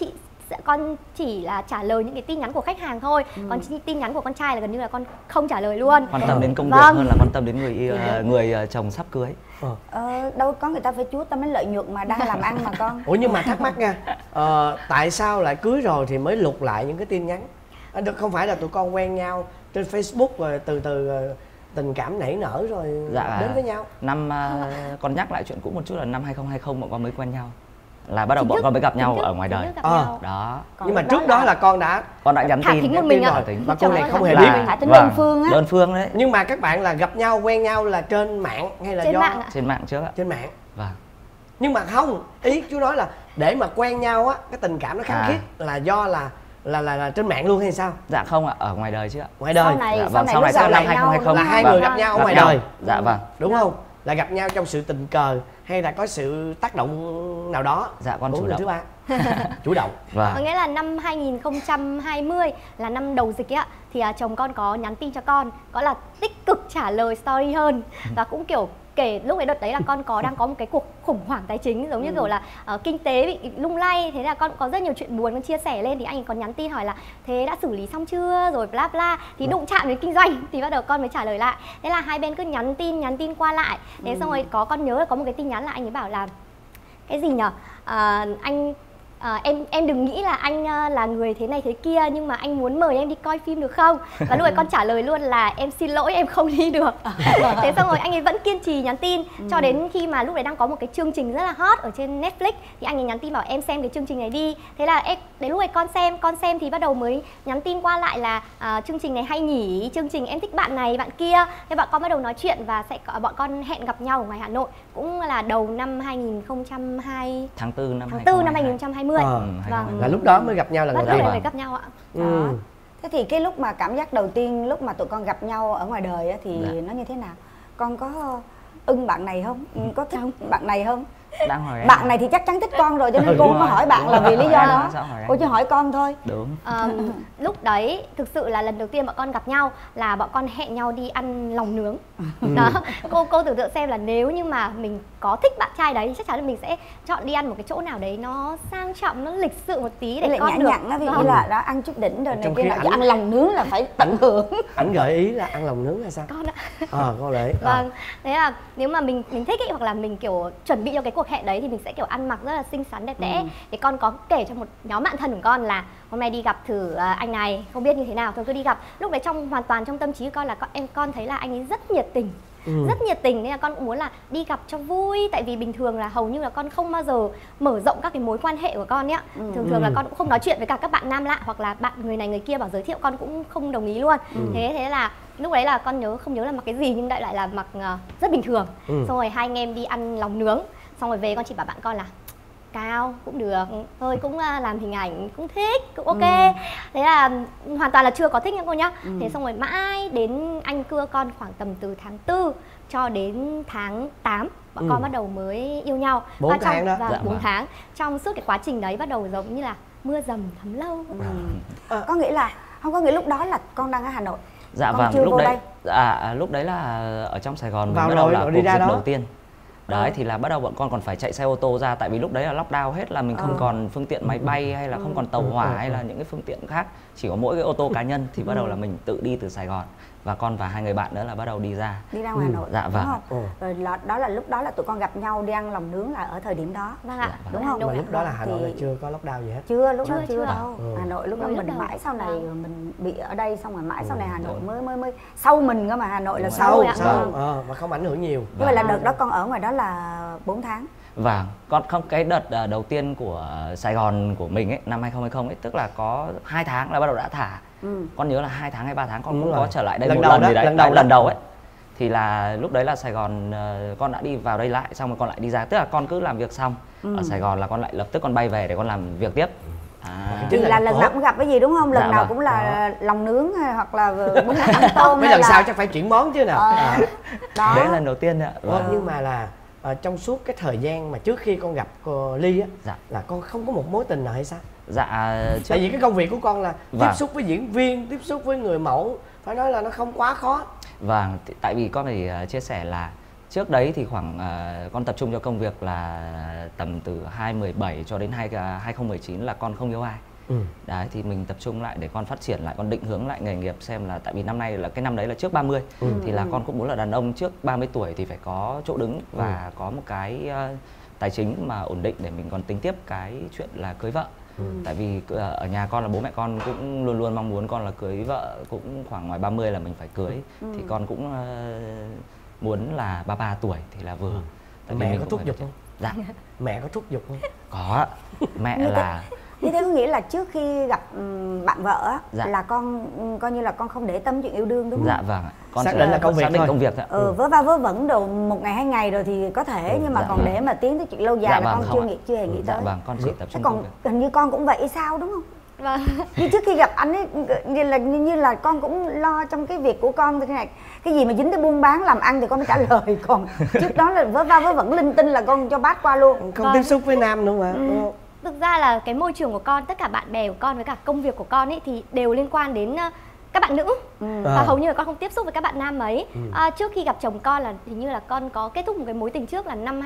S10: con chỉ là trả lời những cái tin nhắn của khách hàng thôi. Còn tin nhắn của con trai là gần như là con không trả lời luôn.
S9: Quan tâm đến công việc hơn là quan tâm đến người chồng sắp cưới.
S7: Đâu có, người ta phải chú tâm đến lợi nhuận mà đang làm ăn mà con.
S3: Ủa nhưng mà thắc mắc nha, tại sao lại cưới rồi thì mới lục lại những cái tin nhắn? Không phải là tụi con quen nhau trên Facebook rồi từ tình cảm nảy nở rồi đến với nhau?
S9: Con nhắc lại chuyện cũ một chút là năm 2020 bọn con mới quen nhau. Là bắt đầu bọn con mới gặp nhau ở ngoài đời. Đó.
S3: Nhưng mà trước đó là con đã
S9: nhắn tin
S10: một mình
S3: rồi. Mà cô này không hề biết.
S7: Đơn phương á.
S9: Đơn phương đấy.
S3: Nhưng mà các bạn là gặp nhau, quen nhau là trên mạng hay là
S9: trên mạng trước ạ?
S3: Trên mạng.
S9: Vâng.
S3: Nhưng mà không, ý chú nói là để mà quen nhau á, cái tình cảm nó khăng khít là do là trên mạng luôn hay sao?
S9: Dạ không ạ, ở ngoài đời chứ ạ.
S3: Ngoài đời.
S9: Sau này năm 2020
S3: là hai người gặp nhau ở ngoài đời.
S9: Dạ vâng.
S3: Đúng không? Là gặp nhau trong sự tình cờ hay là có sự tác động nào đó?
S9: Dạ con chủ
S3: động.
S9: động.
S3: Thứ ba. Chủ động.
S10: Có nghĩa là năm 2020 là năm đầu dịch ấy ạ, thì chồng con có nhắn tin cho con, có là tích cực trả lời story hơn. Và cũng kiểu kể lúc ấy đợt đấy là con đang có một cái cuộc khủng hoảng tài chính, giống như kiểu là kinh tế bị lung lay, thế là con có rất nhiều chuyện buồn con chia sẻ lên, thì anh ấy còn nhắn tin hỏi là thế đã xử lý xong chưa rồi bla bla, thì đụng chạm đến kinh doanh thì bắt đầu con mới trả lời lại. Thế là hai bên cứ nhắn tin qua lại. Thế xong rồi con nhớ là có một cái tin nhắn là anh ấy bảo là cái gì nhở, em đừng nghĩ là anh là người thế này thế kia, nhưng mà anh muốn mời em đi coi phim được không? Và lúc ấy con trả lời luôn là em xin lỗi, em không đi được. Thế xong rồi anh ấy vẫn kiên trì nhắn tin cho đến khi mà lúc đấy đang có một cái chương trình rất là hot ở trên Netflix, thì anh ấy nhắn tin bảo em xem cái chương trình này đi. Thế là đến lúc ấy con xem thì bắt đầu mới nhắn tin qua lại là chương trình này hay nhỉ, chương trình em thích bạn này bạn kia. Thế bọn con bắt đầu nói chuyện và bọn con hẹn gặp nhau ở ngoài Hà Nội, cũng là đầu năm 2020,
S9: tháng 4 năm
S10: 2020.
S3: Là lúc đó mới gặp nhau là
S10: lúc đấy mới gặp nhau ạ.
S7: Thế thì cái lúc mà cảm giác đầu tiên lúc mà tụi con gặp nhau ở ngoài đời á, thì nó như thế nào? Con có ưng bạn này không? Có thích bạn này không?
S9: Đang hỏi
S7: bạn này thì chắc chắn thích con rồi, cho nên cô mới hỏi bạn là vì lý do đó. Cô chỉ hỏi con thôi.
S9: Đúng.
S10: Lúc đấy thực sự là lần đầu tiên bọn con gặp nhau là bọn con hẹn nhau đi ăn lòng nướng. Đó. Cô tưởng tượng xem là nếu như mà mình có thích bạn trai đấy, chắc chắn là mình sẽ chọn đi ăn một cái chỗ nào đấy nó sang trọng, nó lịch sự một tí để con được.
S7: Nhặn đó, ví dụ là đã ăn chút đỉnh rồi này kia là ăn lòng nướng là phải tận hưởng.
S3: Ảnh gợi ý là ăn lòng nướng hay sao?
S10: Con ạ.
S3: Con đấy.
S10: Vâng. Thế là nếu mà mình thích ấy, hoặc là mình kiểu chuẩn bị cho cái cuộc hẹn đấy thì mình sẽ kiểu ăn mặc rất là xinh xắn đẹp đẽ. Thì con có kể cho một nhóm bạn thân của con là hôm nay đi gặp thử anh này, không biết như thế nào, thôi cứ đi gặp. Lúc đấy hoàn toàn trong tâm trí của con là con thấy là anh ấy rất nhiệt tình, rất nhiệt tình, nên là con cũng muốn là đi gặp cho vui. Tại vì bình thường là hầu như là con không bao giờ mở rộng các cái mối quan hệ của con ấy ạ. Thường là con cũng không nói chuyện với cả các bạn nam lạ, hoặc là bạn người này người kia bảo giới thiệu con cũng không đồng ý luôn. Thế là lúc đấy là con không nhớ là mặc cái gì, nhưng đại loại là mặc rất bình thường. Xong rồi hai anh em đi ăn lòng nướng, xong rồi về con chỉ bảo bạn con là cao cũng được thôi, cũng làm hình ảnh cũng thích, cũng ok. Thế là hoàn toàn là chưa có thích nha cô nhá. Thế xong rồi mãi đến anh cưa con khoảng tầm từ tháng 4 cho đến tháng 8 bọn con bắt đầu mới yêu nhau.
S3: 4 tháng đó.
S10: Và 4 tháng. Trong suốt cái quá trình đấy bắt đầu giống như là mưa dầm thấm lâu.
S7: Có nghĩa là không, có nghĩa lúc đó là con đang ở Hà Nội.
S9: Dạ
S7: con
S9: vâng,
S7: chưa
S9: lúc
S7: vô
S9: đấy
S7: đây.
S9: lúc đấy là ở trong Sài Gòn
S3: vào
S9: bắt đầu
S3: rồi,
S9: là
S3: đi
S9: cuộc
S3: ra
S9: dịch
S3: đó.
S9: đầu tiên. Đấy thì là bắt đầu bọn con còn phải chạy xe ô tô ra, tại vì lúc đấy là lockdown hết, là mình không còn phương tiện máy bay hay là không còn tàu hỏa hay là những cái phương tiện khác, chỉ có mỗi cái ô tô cá nhân. Thì bắt đầu là mình tự đi từ Sài Gòn, và con và hai người bạn nữa là bắt đầu đi ra
S7: ngoài Hà Nội.
S9: Dạ vâng.
S7: Đúng không? Rồi đó là lúc đó là tụi con gặp nhau đi ăn lòng nướng là ở thời điểm đó.
S10: Vâng ạ.
S7: Đúng không?
S3: Mà lúc đó là Hà Nội là chưa có lockdown gì hết.
S7: Chưa, lúc đó chưa đâu. Hà Nội lúc đó
S10: Lúc
S7: mình
S10: đầu.
S7: mãi sau này mình bị ở đây, xong rồi mãi sau này Hà Nội mới sau mình cơ mà. Hà Nội là
S3: Sau
S7: sau ạ.
S3: mà không ảnh hưởng nhiều.
S7: Như vậy là đợt đó con ở ngoài đó là 4 tháng.
S9: Vâng, con không, cái đợt đầu tiên của Sài Gòn của mình ấy, năm 2020 ấy, tức là có 2 tháng là bắt đầu đã thả. Con nhớ là 2 tháng hay 3 tháng con cũng có trở lại đây một lần gì đấy, lần đầu ấy. Thì là lúc đấy là Sài Gòn con đã đi vào đây lại, xong rồi con lại đi ra, tức là con cứ làm việc xong ở Sài Gòn là con lại lập tức con bay về để con làm việc tiếp.
S7: Thì là lần nào cũng gặp cái gì đúng không? Lần
S9: Dạ
S7: nào
S9: vâng.
S7: cũng là lòng nướng hay hoặc là bún ăn tôm.
S3: Mấy lần sau chắc phải chuyển món chứ nào.
S7: Đó.
S9: Đấy là lần đầu tiên ạ.
S3: Nhưng mà là trong suốt cái thời gian mà trước khi con gặp cô Ly á, là con không có một mối tình nào hay sao?
S9: Dạ
S3: tại vì cái công việc của con là tiếp xúc với diễn viên, tiếp xúc với người mẫu, phải nói là nó không quá khó.
S9: Vâng, tại vì con phải chia sẻ là trước đấy thì khoảng con tập trung cho công việc là tầm từ 2017 cho đến 2019 là con không yêu ai. Đấy thì mình tập trung lại để con phát triển lại, con định hướng lại nghề nghiệp, xem là tại vì năm nay là cái năm đấy là trước 30 thì là con cũng muốn là đàn ông trước 30 tuổi thì phải có chỗ đứng và có một cái tài chính mà ổn định để mình còn tính tiếp cái chuyện là cưới vợ. Tại vì ở nhà con là bố mẹ con cũng luôn luôn mong muốn con là cưới vợ cũng khoảng ngoài 30 là mình phải cưới. Thì con cũng muốn là 33 tuổi thì là vừa.
S3: Tại mẹ có thúc giục không?
S9: Dạ.
S3: Mẹ có thúc giục không?
S9: Có. Mẹ là
S7: như thế có nghĩa là trước khi gặp bạn vợ á, là con coi như là con không để tâm chuyện yêu đương đúng không?
S9: Dạ vâng ạ. Con
S3: xác định là công việc
S9: xác định công việc ạ.
S7: Vớ va vớ vẩn đầu 1 ngày 2 ngày rồi thì có thể, nhưng mà còn để mà tiến tới chuyện lâu dài là con chưa hề nghĩ tới.
S9: Dạ vâng, con chỉ tập trung
S7: còn
S9: công việc.
S7: hình như con cũng vậy sao đúng không?
S10: Vâng.
S7: Như trước khi gặp anh ấy như là con cũng lo trong cái việc của con thế này, cái gì mà dính tới buôn bán làm ăn thì con mới trả lời, còn trước đó là vớ va vớ vẩn linh tinh là con cho bát qua luôn.
S3: Không tiếp xúc với nam nữa mà.
S10: Thực ra là cái môi trường của con, tất cả bạn bè của con với cả công việc của con ấy thì đều liên quan đến các bạn nữ. Và hầu như là con không tiếp xúc với các bạn nam mấy. Trước khi gặp chồng con là hình như là con có kết thúc một cái mối tình trước là năm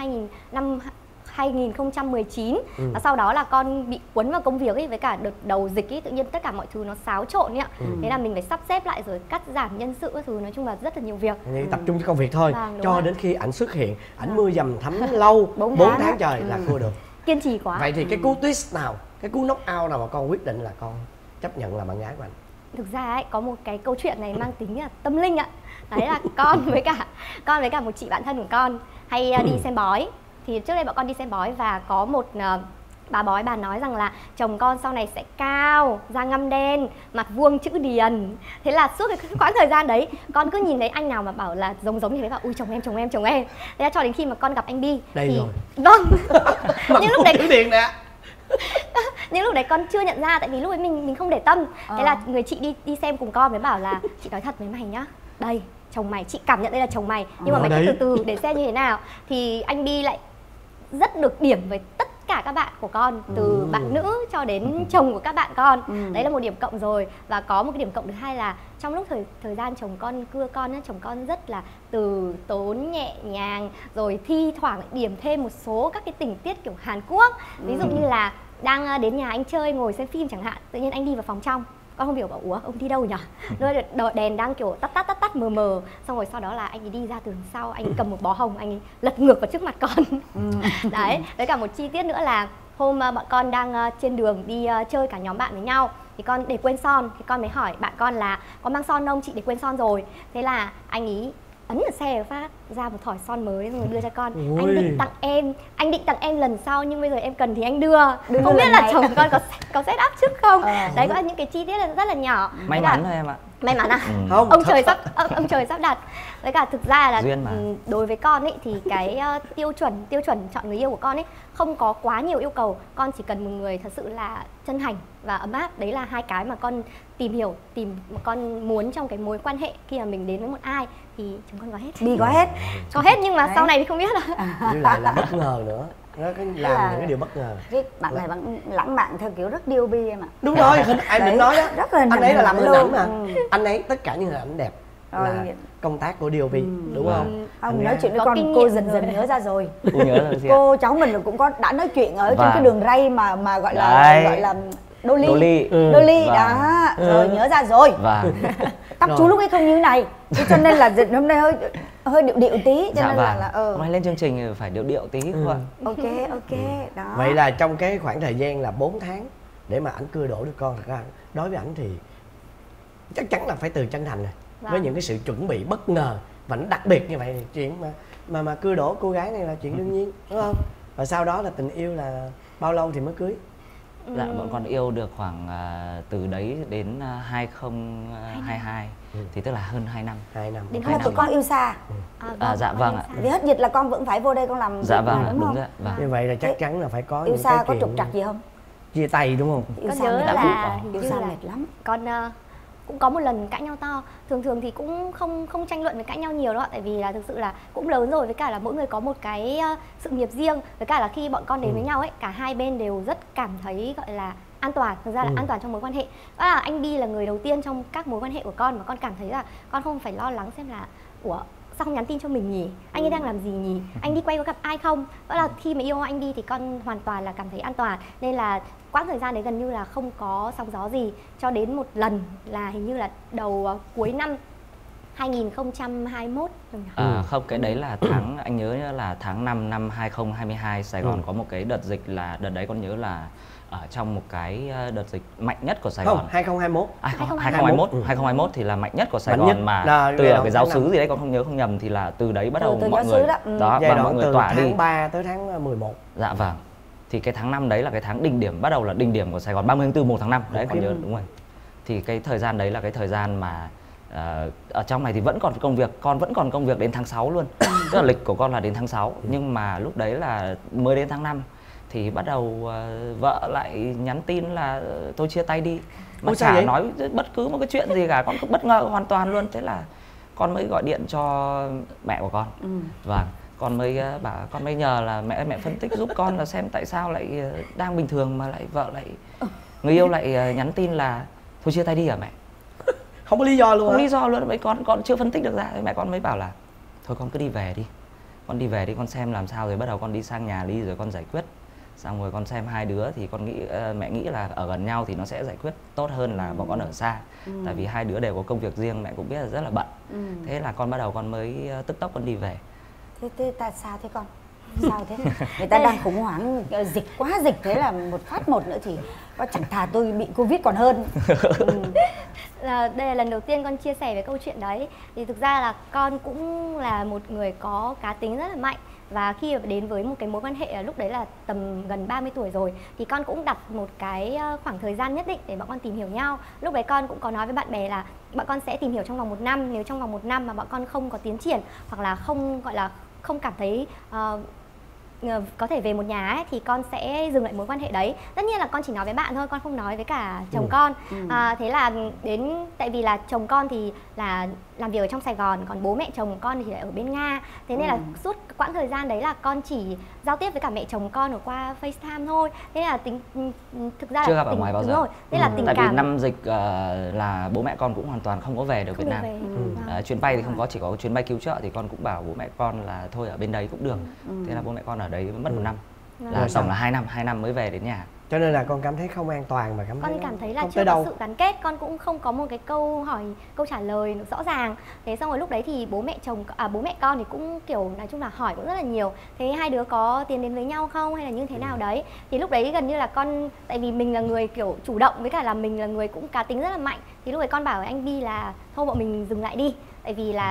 S10: 2019 và sau đó là con bị cuốn vào công việc ấy, với cả đợt đầu dịch ấy, tự nhiên tất cả mọi thứ nó xáo trộn ấy ạ. Thế là mình phải sắp xếp lại rồi cắt giảm nhân sự các thứ, nói chung là rất là nhiều việc.
S3: Tập trung cho công việc thôi, cho đến khi ảnh xuất hiện, ảnh mưa dầm thấm lâu 4 tháng trời là cua được.
S10: Kiên trì quá.
S3: Vậy thì cái cú twist nào, cái cú knock out nào mà con quyết định là con chấp nhận là bạn gái của anh?
S10: Thực ra ấy, có một cái câu chuyện này mang tính là tâm linh ạ. Đấy là con với cả một chị bạn thân của con hay đi xem bói. Thì trước đây bọn con đi xem bói và có một bà bói, bà nói rằng là chồng con sau này sẽ cao, da ngăm đen, mặt vuông chữ điền. Thế là suốt cái quãng thời gian đấy con cứ nhìn thấy anh nào mà bảo là giống như thế, bảo ui chồng em. Thế là cho đến khi mà con gặp anh Bi
S3: đây
S10: thì...
S3: rồi.
S10: Vâng.
S3: Nhưng lúc đấy chữ điền nè.
S10: Nhưng lúc đấy con chưa nhận ra, tại vì lúc ấy mình không để tâm. Thế là người chị đi xem cùng con mới bảo là chị nói thật với mày nhá, đây chồng mày, chị cảm nhận đây là chồng mày, nhưng mà mày cứ từ từ để xem như thế nào. Thì anh Bi lại rất được điểm với tất cả các bạn của con, từ bạn nữ cho đến chồng của các bạn con. Đấy là một điểm cộng rồi. Và có một cái điểm cộng thứ hai là trong lúc thời gian chồng con cưa con á, chồng con rất là từ tốn, nhẹ nhàng, rồi thi thoảng lại điểm thêm một số các cái tình tiết kiểu Hàn Quốc. Ví dụ như là đang đến nhà anh chơi, ngồi xem phim chẳng hạn, tự nhiên anh đi vào phòng trong, con không hiểu, bảo ủa ông đi đâu nhỉ? Rồi đèn đang kiểu tắt mờ mờ, xong rồi sau đó là anh ấy đi ra từ sau, anh ấy cầm một bó hồng, anh ấy lật ngược vào trước mặt con. Đấy, với cả một chi tiết nữa là hôm bọn con đang trên đường đi chơi cả nhóm bạn với nhau, thì con để quên son, thì con mới hỏi bạn con là có mang son không, chị để quên son rồi. Thế là anh ấy ấn ở xe phát ra một thỏi son mới rồi đưa cho con.
S3: Ôi.
S10: Anh định tặng em lần sau nhưng bây giờ em cần thì anh đưa. Không biết là chồng con có set up trước không. Đấy có những cái chi tiết là rất là nhỏ.
S9: May mắn thôi em ạ.
S10: May mắn à?
S3: Không,
S10: Ông trời sắp đặt. Với cả thực ra là
S9: Duyên mà.
S10: đối với con ấy thì cái tiêu chuẩn chọn người yêu của con ấy không có quá nhiều yêu cầu. Con chỉ cần một người thật sự là chân thành và ấm áp. Đấy là hai cái mà con mà con muốn trong cái mối quan hệ khi mà mình đến với một ai thì chúng con có hết.
S7: Bi có hết.
S10: Có hết nhưng mà sau này thì không biết là
S3: với lại là bất ngờ nữa, nó cái làm những cái điều bất ngờ.
S7: Cái bạn này bạn lãng mạn theo kiểu rất điêu bi em ạ.
S3: Đúng rồi, anh định nói đó,
S7: rất là
S3: anh ấy là làm hình ảnh mà.
S7: Ừ.
S3: Anh ấy tất cả những hình ảnh đẹp là công tác của DOP, đúng không?
S7: Ông nói chuyện với con cô dần nhớ ra rồi.
S9: Cô nhớ rồi gì ạ?
S7: Cô cháu mình cũng có đã nói chuyện ở trên cái đường ray mà gọi là Dolly.
S9: Dolly.
S7: Đó, rồi nhớ ra rồi. Tóc chú lúc ấy không như thế này, cho nên là hôm nay hơi điệu tí, cho nên là
S9: hôm nay lên chương trình thì phải điệu tí không ạ?
S7: Ok, đó.
S3: Vậy là trong cái khoảng thời gian là 4 tháng để mà ảnh cưa đổ được con, thật ra đối với ảnh thì chắc chắn là phải từ chân thành này, với những cái sự chuẩn bị bất ngờ và nó đặc biệt như vậy, chuyện mà cưa đổ cô gái này là chuyện đương nhiên, đúng không? Và sau đó là tình yêu là bao lâu thì mới cưới?
S9: Dạ, bọn con yêu được khoảng từ đấy đến 2022 thì tức là hơn 2 năm.
S3: 2 năm.
S7: Đến lúc tụi con yêu xa.
S9: Dạ vâng ạ.
S7: Vì hết dịch là con vẫn phải vô đây con làm.
S9: Dạ vâng,
S7: đúng không?
S9: Rồi. Vâng.
S3: Như vậy là chắc chắn là phải có
S7: yêu
S3: những
S7: xa
S3: cái
S7: có
S3: chuyện
S7: trục trặc gì không?
S3: chia tay đúng không?
S10: con nhớ là
S7: yêu xa mệt lắm.
S10: Con cũng có một lần cãi nhau to. Thường thì cũng không tranh luận với cãi nhau nhiều đâu ạ. Tại vì là thực sự là cũng lớn rồi, với cả là mỗi người có một cái sự nghiệp riêng. Với cả là khi bọn con đến với nhau ấy, cả hai bên đều rất cảm thấy gọi là an toàn. Thực ra là an toàn trong mối quan hệ. Đó là anh Bi là người đầu tiên trong các mối quan hệ của con mà con cảm thấy là con không phải lo lắng xem là sao không nhắn tin cho mình nhỉ? Anh ấy đang làm gì nhỉ? Anh đi quay có gặp ai không? Đó là khi mà yêu anh đi thì con hoàn toàn là cảm thấy an toàn. Nên là quãng thời gian đấy gần như là không có sóng gió gì. Cho đến một lần là hình như là đầu cuối năm 2021
S9: không, cái đấy là tháng anh nhớ là tháng 5 năm 2022 Sài Gòn có một cái đợt dịch, là đợt đấy con nhớ là ở trong một cái đợt dịch mạnh nhất của Sài Gòn.
S3: Không, 2021.
S9: 2021 thì là mạnh nhất của Sài Gòn, mà từ ở cái giáo xứ gì đấy con không nhớ không nhầm thì là từ đấy bắt đầu mọi người đó và mọi người tỏa đi.
S3: Tháng 3 tới tháng 11.
S9: Dạ vâng. Thì cái tháng 5 đấy là cái tháng đỉnh điểm, bắt đầu là đỉnh điểm của Sài Gòn, 30 tháng 4 1 tháng 5 đấy, con nhớ đúng rồi. Thì cái thời gian đấy là cái thời gian mà ở trong này thì vẫn còn công việc, con vẫn còn công việc đến tháng 6 luôn. Tức là lịch của con là đến tháng 6, nhưng mà lúc đấy là mới đến tháng 5 thì bắt đầu vợ lại nhắn tin là tôi chia tay đi, mà chả nói bất cứ một cái chuyện gì cả, con cứ bất ngờ hoàn toàn luôn. Thế là con mới gọi điện cho mẹ của con. Vâng, con mới bảo, con mới nhờ là mẹ phân tích giúp con là xem tại sao lại đang bình thường mà lại vợ lại người yêu lại nhắn tin là thôi chia tay đi hả mẹ?
S3: Không có lý do luôn.
S9: Không lý do luôn, con chưa phân tích được ra. Mẹ con mới bảo là thôi con cứ đi về đi, con đi về đi, con xem làm sao rồi bắt đầu con đi sang nhà Ly rồi con giải quyết. Xong rồi con xem hai đứa thì con nghĩ mẹ nghĩ là ở gần nhau thì nó sẽ giải quyết tốt hơn là bọn con ở xa. Tại vì hai đứa đều có công việc riêng, mẹ cũng biết là rất là bận. Thế là con bắt đầu con mới tức tốc con đi về.
S7: Thế tại sao thế con? Sao thế? Người ta đang khủng hoảng dịch quá dịch, thế là một phát một nữa thì có chẳng thà tôi bị Covid còn hơn.
S10: Đây là lần đầu tiên con chia sẻ về câu chuyện đấy. Thì thực ra là con cũng là một người có cá tính rất là mạnh. Và khi đến với một cái mối quan hệ lúc đấy là tầm gần 30 tuổi rồi thì con cũng đặt một cái khoảng thời gian nhất định để bọn con tìm hiểu nhau. Lúc đấy con cũng có nói với bạn bè là bọn con sẽ tìm hiểu trong vòng 1 năm. Nếu trong vòng 1 năm mà bọn con không có tiến triển hoặc là không cảm thấy có thể về một nhà ấy, thì con sẽ dừng lại mối quan hệ đấy. Tất nhiên là con chỉ nói với bạn thôi, con không nói với cả chồng con. Thế là tại vì là chồng con thì là làm việc ở trong Sài Gòn, còn bố mẹ chồng con thì lại ở bên Nga. Thế nên là suốt quãng thời gian đấy là con chỉ giao tiếp với cả mẹ chồng con ở qua FaceTime thôi. Thế là thực ra
S9: chưa
S10: là
S9: gặp ở ngoài bao giờ.
S10: Rồi. Thế là tình
S9: tại
S10: cảm.
S9: vì năm dịch là bố mẹ con cũng hoàn toàn không có về được Việt Nam. Chuyến bay thì không có, chỉ có chuyến bay cứu trợ thì con cũng bảo bố mẹ con là thôi ở bên đấy cũng được. Thế là bố mẹ con ở đấy mất 1 năm. Là tổng là 2 năm mới về đến nhà.
S3: Cho nên là con cảm thấy không an toàn và
S10: con cảm thấy là chưa có sự gắn kết, con cũng không có một cái câu trả lời rõ ràng. Thế xong rồi lúc đấy thì bố mẹ con thì cũng kiểu nói chung là hỏi cũng rất là nhiều. Thế hai đứa có tiến đến với nhau không hay là như thế nào đấy. Thì lúc đấy gần như là con, tại vì mình là người kiểu chủ động với cả là mình là người cũng cá tính rất là mạnh. Thì lúc đấy con bảo với anh Bi là thôi bọn mình dừng lại đi. Tại vì là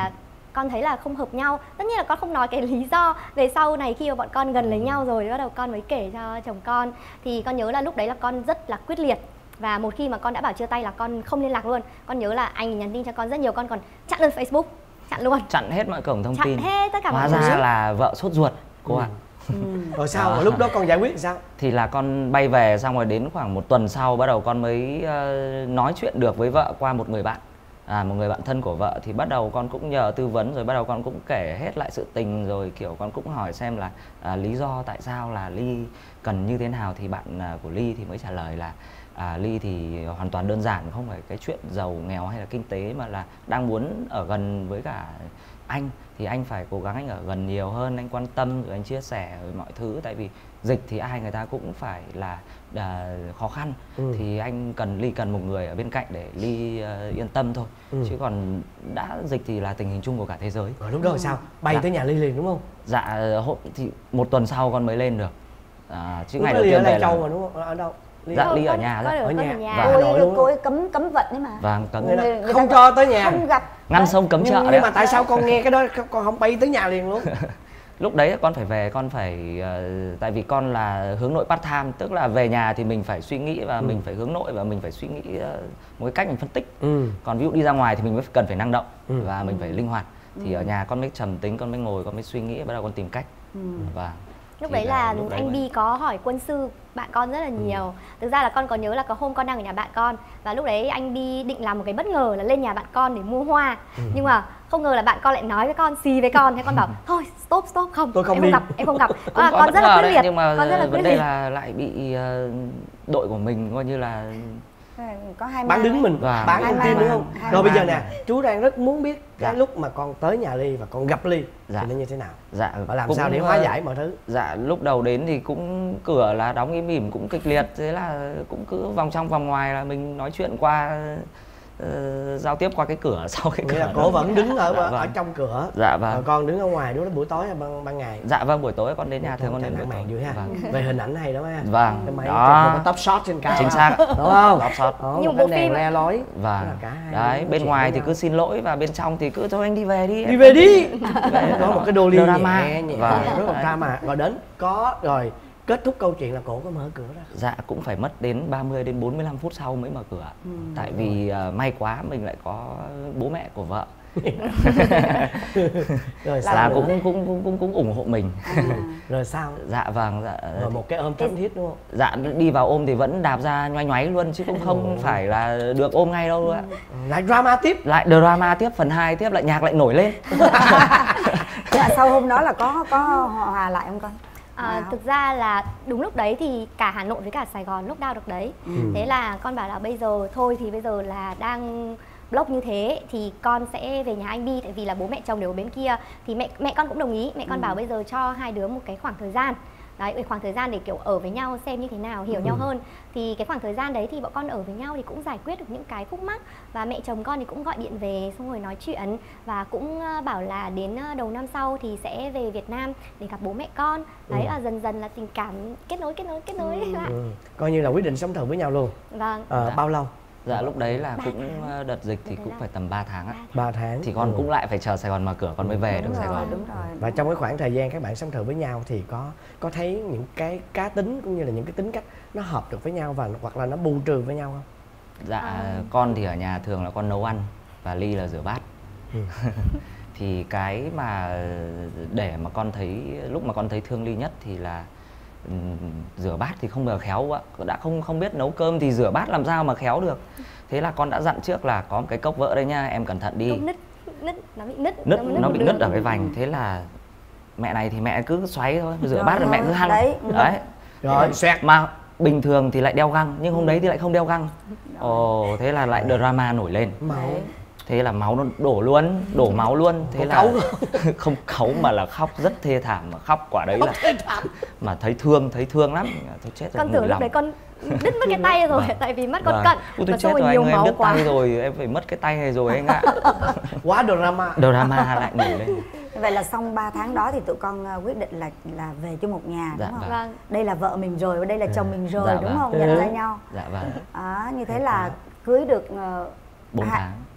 S10: con thấy là không hợp nhau. Tất nhiên là con không nói cái lý do về sau này khi mà bọn con gần lấy nhau rồi bắt đầu con mới kể cho chồng con. Thì con nhớ là lúc đấy là con rất là quyết liệt, và một khi mà con đã bảo chia tay là con không liên lạc luôn. Con nhớ là anh nhắn tin cho con rất nhiều, con còn chặn luôn Facebook, chặn luôn,
S9: chặn hết mọi cổng thông
S10: chặn
S9: tin.
S10: hết tất cả mọi
S9: Hóa
S10: thứ.
S9: ra là vợ sốt ruột cô ạ.
S3: Rồi sao? Lúc đó con giải quyết sao?
S9: Thì là con bay về xong rồi đến khoảng 1 tuần sau bắt đầu con mới nói chuyện được với vợ qua một người bạn. Một người bạn thân của vợ, thì bắt đầu con cũng nhờ tư vấn, rồi bắt đầu con cũng kể hết lại sự tình, rồi kiểu con cũng hỏi xem là lý do tại sao là Ly cần như thế nào. Thì bạn của Ly thì mới trả lời là Ly thì hoàn toàn đơn giản, không phải cái chuyện giàu nghèo hay là kinh tế, mà là đang muốn ở gần với cả anh, thì anh phải cố gắng anh ở gần nhiều hơn, anh quan tâm rồi anh chia sẻ rồi mọi thứ. Tại vì dịch thì ai người ta cũng phải là khó khăn, thì anh Ly cần một người ở bên cạnh để Ly yên tâm thôi. Chứ còn đã dịch thì là tình hình chung của cả thế giới.
S3: Rồi lúc đó là sao? Bay tới nhà Ly liền đúng không?
S9: Dạ, thì 1 tuần sau con mới lên được. Chứ
S3: Lúc
S9: ngày
S3: đó
S9: đầu
S3: Ly
S9: tiên
S3: ở
S9: về
S3: Lai
S9: là...
S3: Châu mà đúng không? Ở đâu?
S9: Dạ, Ly ở nhà đó.
S3: Ở nhà.
S9: Và Hà Nội luôn.
S7: Cô ấy cấm vận đấy mà.
S9: Vâng, cấm.
S3: Không cho tới nhà.
S7: Không gặp.
S9: Ngăn sông cấm chợ đấy.
S3: Nhưng mà tại sao con nghe cái đó con không bay tới nhà liền luôn?
S9: Lúc đấy con phải về, con phải tại vì con là hướng nội part time, tức là về nhà thì mình phải suy nghĩ và mình phải hướng nội và mình phải suy nghĩ một cái cách mình phân tích. Còn ví dụ đi ra ngoài thì mình mới cần phải năng động và mình phải linh hoạt. Thì ở nhà con mới trầm tính, con mới ngồi, con mới suy nghĩ, bắt đầu con tìm cách. Và
S10: lúc đấy là anh Bi có hỏi quân sư bạn con rất là nhiều. Thực ra là con có nhớ là có hôm con đang ở nhà bạn con, và lúc đấy anh Bi định làm một cái bất ngờ là lên nhà bạn con để mua hoa. Nhưng mà không ngờ là bạn con lại nói với con, xì với con, thế con bảo thôi stop không,
S3: tôi không
S10: em
S3: đi.
S10: em không gặp. Con rất là quyết liệt,
S9: nhưng mà
S10: con rất là quyết
S9: vấn đề
S10: liệt.
S9: là lại bị đội của mình coi như là
S7: có hai
S3: bán đứng mình,
S9: Vâng.
S3: bán thông tin đúng không? Rồi bây giờ nè, chú đang rất muốn biết cái
S9: Dạ.
S3: lúc mà con tới nhà Ly và con gặp Ly
S9: Dạ.
S3: thì nó như thế nào?
S9: dạ
S3: Và làm
S9: cũng,
S3: sao để hóa giải mọi thứ?
S9: Dạ, lúc đầu đến thì cũng cửa là đóng im ỉm, cũng kịch liệt, thế là cũng cứ vòng trong vòng ngoài là mình nói chuyện qua giao tiếp qua cái cửa sau cái
S3: Nghĩa
S9: cửa
S3: là
S9: đó.
S3: cổ vẫn đứng ở
S9: Dạ,
S3: ở
S9: vâng.
S3: trong cửa.
S9: Dạ
S3: Rồi
S9: vâng.
S3: con đứng ở ngoài, lúc đó buổi tối hay ban ngày?
S9: Dạ vâng, buổi tối con đến nhà thường con đến buổi
S3: màn
S9: tối.
S3: vui ha.
S9: Vâng.
S3: Về hình ảnh hay đó ha.
S9: Vâng.
S3: Cái máy
S9: Đó.
S3: có top shot trên cao.
S9: Chính xác.
S3: Đúng không?
S9: Top shot.
S3: Đó,
S10: Nhưng
S3: một
S10: bộ
S3: cái đèn
S10: phim-
S3: le lói.
S9: Vâng.
S3: Cả hai
S9: Đấy,
S3: nói
S9: bên
S3: chuyện
S9: ngoài
S3: với
S9: thì
S3: nhau.
S9: cứ xin lỗi và bên trong thì cứ thôi anh đi về đi.
S3: Đi về đi.
S9: Về
S3: Có
S9: đó.
S3: một cái đô ly
S9: Drama.
S3: nhẹ nhẹ,
S9: Vâng.
S3: rất là
S9: Đấy.
S3: drama. Rồi đến có rồi kết thúc câu chuyện là cổ có mở cửa ra.
S9: Dạ, cũng phải mất đến 30 đến 45 phút sau mới mở cửa. Tại vì may quá mình lại có bố mẹ của vợ
S3: Rồi
S9: là
S3: sao?
S9: cũng ủng hộ mình.
S3: Rồi sao?
S9: Dạ vâng, dạ.
S3: Rồi một cái ôm thắm thiết đúng không?
S9: Dạ, đi vào ôm thì vẫn đạp ra nhoáy nhoáy luôn, chứ cũng không phải là được ôm ngay đâu ạ.
S3: Lại drama tiếp.
S9: Lại drama tiếp, phần 2 tiếp, lại nhạc lại nổi lên.
S7: Dạ, sau hôm đó là có hòa lại không con?
S10: Thực ra là đúng lúc đấy thì cả Hà Nội với cả Sài Gòn lockdown được đấy. Thế là con bảo là bây giờ thôi thì bây giờ là đang block như thế thì con sẽ về nhà anh Bi, tại vì là bố mẹ chồng đều ở bên kia. Thì mẹ con cũng đồng ý, mẹ con bảo bây giờ cho hai đứa một cái khoảng thời gian. Đấy, khoảng thời gian để kiểu ở với nhau xem như thế nào, hiểu nhau hơn. Thì cái khoảng thời gian đấy thì bọn con ở với nhau thì cũng giải quyết được những cái khúc mắc. Và mẹ chồng con thì cũng gọi điện về xong rồi nói chuyện. Và cũng bảo là đến đầu năm sau thì sẽ về Việt Nam để gặp bố mẹ con. Đấy là dần dần là tình cảm kết nối lại.
S3: Coi như là quyết định sống thử với nhau luôn.
S10: Vâng.
S3: Bao lâu?
S9: Dạ, lúc đấy là cũng đợt dịch thì cũng phải tầm 3 tháng ạ.
S3: 3 tháng.
S9: Thì con cũng lại phải chờ Sài Gòn mở cửa con mới về được Sài Gòn.
S7: Đúng rồi.
S3: Và trong cái khoảng thời gian các bạn sống thử với nhau thì có thấy những cái cá tính cũng như là những cái tính cách nó hợp được với nhau và hoặc là nó bù trừ với nhau không?
S9: Dạ, con thì ở nhà thường là con nấu ăn và Ly là rửa bát. Thì cái mà để mà con thấy, lúc mà con thấy thương Ly nhất thì là rửa bát thì không bao giờ khéo ạ. Đã không biết nấu cơm thì rửa bát làm sao mà khéo được. Thế là con đã dặn trước là có một cái cốc vỡ đây nha, em cẩn thận đi.
S10: Nó bị nứt.
S9: Nó bị nứt ở cái vành. Thế là mẹ này thì mẹ cứ xoáy thôi, rửa bát rồi mẹ cứ hăng.
S7: Đấy.
S3: Rồi xoẹt.
S9: Mà bình thường thì lại đeo găng, nhưng hôm đấy thì lại không đeo găng. Thế là lại drama nổi lên.
S3: Máu.
S9: Thế là máu nó đổ máu luôn. Thế là không cáu mà là khóc rất thê thảm, mà khóc quả đấy là mà thấy thương lắm. Thôi chết rồi.
S10: Con tưởng lúc đấy con đứt mất cái tay rồi, tại vì mắt con cận.
S9: Tôi chết rồi anh ơi, em đứt tay rồi, em phải mất cái tay này rồi anh ạ.
S3: Quá drama.
S9: Drama lại nổi lên.
S7: Vậy là xong 3 tháng đó thì tụi con quyết định là về chung một nhà, đúng không?
S10: Vâng.
S7: Đây là vợ mình rồi và đây là chồng mình rồi,
S9: Dạ
S7: đúng
S9: vâng.
S7: không? Nhận ra nhau.
S9: Dạ vâng.
S7: Như thế là cưới được
S9: 4 tháng.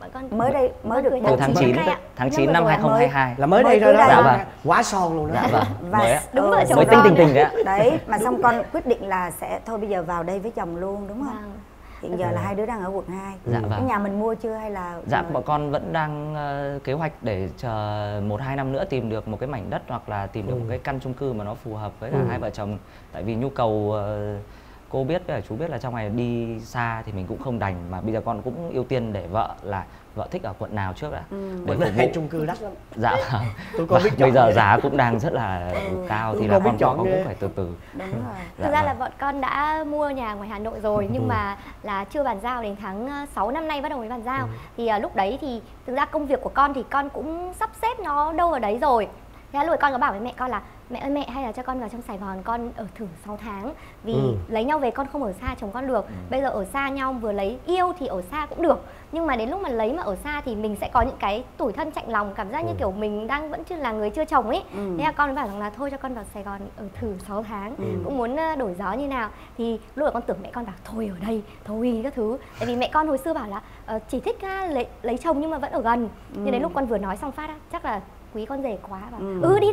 S10: bọn con
S7: Mới đây, mới được
S9: Từ tháng 9 tháng 9 năm 2022
S3: là mới đây thôi đó.
S9: Dạ vâng.
S3: Quá son luôn đó.
S9: Dạ vâng. Mới ạ.
S10: đúng vợ chồng
S9: Mới
S10: con
S9: tinh đấy ạ.
S7: Đấy, mà xong con quyết định là sẽ thôi bây giờ vào đây với chồng luôn đúng không?
S10: Vâng.
S7: Hiện giờ là hai đứa đang ở quận 2.
S9: Dạ
S7: Cái
S9: vâng.
S7: nhà mình mua chưa hay là
S9: Dạ bọn con vẫn đang kế hoạch để chờ 1-2 năm nữa tìm được một cái mảnh đất hoặc là tìm được một cái căn chung cư mà nó phù hợp với cả hai vợ chồng. Tại vì nhu cầu cô biết với chú biết là trong này đi xa thì mình cũng không đành, mà bây giờ con cũng ưu tiên để vợ là vợ thích ở quận nào trước đã. Để
S3: Bữa
S9: phục
S3: nay
S9: vụ.
S3: chung cư đắt lắm.
S9: Dạ vâng.
S3: Tôi có biết
S9: Bây
S3: chọn
S9: giờ
S3: ghê.
S9: giá cũng đang rất là cao thì
S3: Tôi
S9: là
S3: có biết
S9: con
S3: chọn
S9: cũng
S3: ghê.
S9: phải từ từ.
S7: đúng rồi.
S9: Dạ
S10: Thực ra
S9: vâng.
S10: là bọn con đã mua nhà ngoài Hà Nội rồi nhưng mà là chưa bàn giao, đến tháng 6 năm nay bắt đầu mới bàn giao. Thì lúc đấy thì thực ra công việc của con thì con cũng sắp xếp nó đâu vào đấy rồi. Thế lúc con có bảo với mẹ con là mẹ ơi mẹ, hay là cho con vào trong Sài Gòn con ở thử 6 tháng. Vì lấy nhau về con không ở xa chồng con được. Bây giờ ở xa nhau vừa lấy yêu thì ở xa cũng được. Nhưng mà đến lúc mà lấy mà ở xa thì mình sẽ có những cái tủi thân chạnh lòng, cảm giác như kiểu mình đang vẫn chưa là người chưa chồng ấy. Thế là con mới bảo rằng là thôi cho con vào Sài Gòn ở thử 6 tháng. Cũng muốn đổi gió như nào. Thì lúc đó con tưởng mẹ con bảo thôi ở đây, thôi các thứ. Tại vì mẹ con hồi xưa bảo là chỉ thích lấy chồng nhưng mà vẫn ở gần. Nhưng đến lúc con vừa nói xong phát á, chắc là quý con rể quá và đi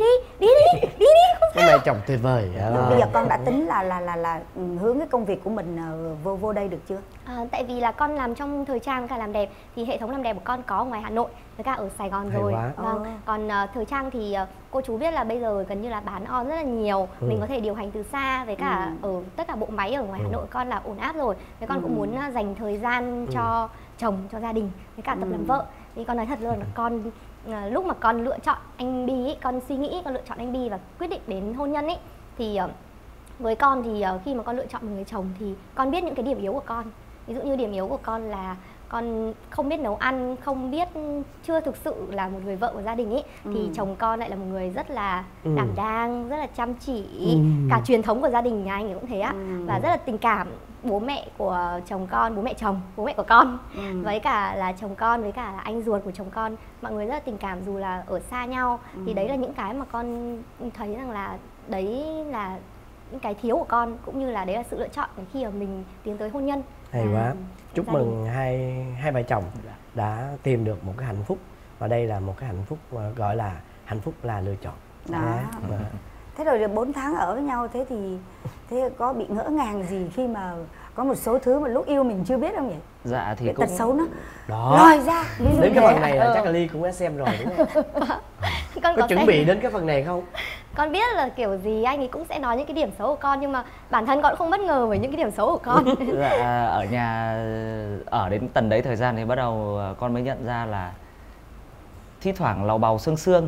S10: không
S3: Cái mẹ chồng tuyệt vời.
S7: Bây giờ con đã tính là hướng cái công việc của mình vô đây được chưa?
S10: Tại vì là con làm trong thời trang với cả làm đẹp thì hệ thống làm đẹp của con có ở ngoài Hà Nội với cả ở Sài Gòn
S3: Hay
S10: rồi.
S3: quá.
S10: Vâng. Còn thời trang thì cô chú biết là bây giờ gần như là bán on rất là nhiều. Mình có thể điều hành từ xa, với cả ở tất cả bộ máy ở ngoài Hà Nội con là ổn áp rồi. Thế con cũng muốn dành thời gian cho chồng, cho gia đình với cả tập làm vợ. Thì con nói thật luôn là con lúc mà con lựa chọn anh Bi ấy, con suy nghĩ con lựa chọn anh Bi và quyết định đến hôn nhân ấy, thì với con thì khi mà con lựa chọn một người chồng thì con biết những cái điểm yếu của con. Ví dụ như điểm yếu của con là con không biết nấu ăn, không biết, chưa thực sự là một người vợ của gia đình ấy. Thì chồng con lại là một người rất là đảm đang, rất là chăm chỉ. Cả truyền thống của gia đình nhà anh ấy cũng thế á. Và rất là tình cảm. Bố mẹ của chồng con, bố mẹ của con, với cả là chồng con, với cả là anh ruột của chồng con, mọi người rất là tình cảm dù là ở xa nhau. Thì đấy là những cái mà con thấy rằng là đấy là những cái thiếu của con, cũng như là đấy là sự lựa chọn khi mà mình tiến tới hôn nhân.
S3: Hay quá. Chúc mừng hai vợ chồng đã tìm được một cái hạnh phúc, và đây là một cái hạnh phúc gọi là hạnh phúc là lựa chọn.
S7: Đó. Thế rồi 4 tháng ở với nhau thế thì có bị ngỡ ngàng gì khi mà có một số thứ mà lúc yêu mình chưa biết không nhỉ?
S9: Dạ thì
S7: cái
S9: cũng
S7: tật xấu nó
S3: đó
S7: lòi ra.
S3: Đến cái phần này là chắc là Ly cũng đã xem rồi đúng không?
S10: Con
S3: có chuẩn bị đến cái phần này không?
S10: Con biết là kiểu gì anh ấy cũng sẽ nói những cái điểm xấu của con, nhưng mà bản thân con cũng không bất ngờ với những cái điểm xấu của con.
S9: Dạ, ở nhà ở đến tầm đấy thời gian thì bắt đầu con mới nhận ra là thi thoảng lầu bầu xương xương.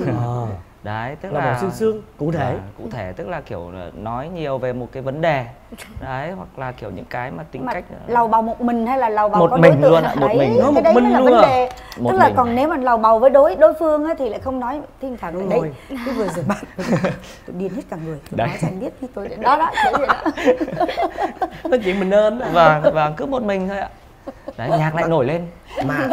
S9: Đấy, tức
S3: lầu
S9: là
S3: bầu xương xương cụ thể.
S9: Cụ thể tức là kiểu nói nhiều về một cái vấn đề đấy, hoặc là kiểu những cái mà tính cách
S7: lầu bầu một mình hay là lầu bầu
S9: một
S7: có
S9: mình
S7: đối tượng
S9: luôn ạ, một
S7: đấy,
S9: mình.
S3: Nó một
S7: cái đấy
S3: mình
S7: là
S3: luôn
S7: vấn
S3: à?
S7: đề.
S9: Một
S7: Tức là
S9: mình.
S7: còn nếu mà lầu bầu với đối phương á, thì lại không nói thiên thoảng ở đây cái vừa rồi bạn tôi điên hết cả người, tôi nói cho anh biết như tôi đó vậy đó.
S3: Nói chuyện mình nên đó.
S9: Và cứ một mình thôi ạ. Đấy, nhạc lại nổi lên
S3: mà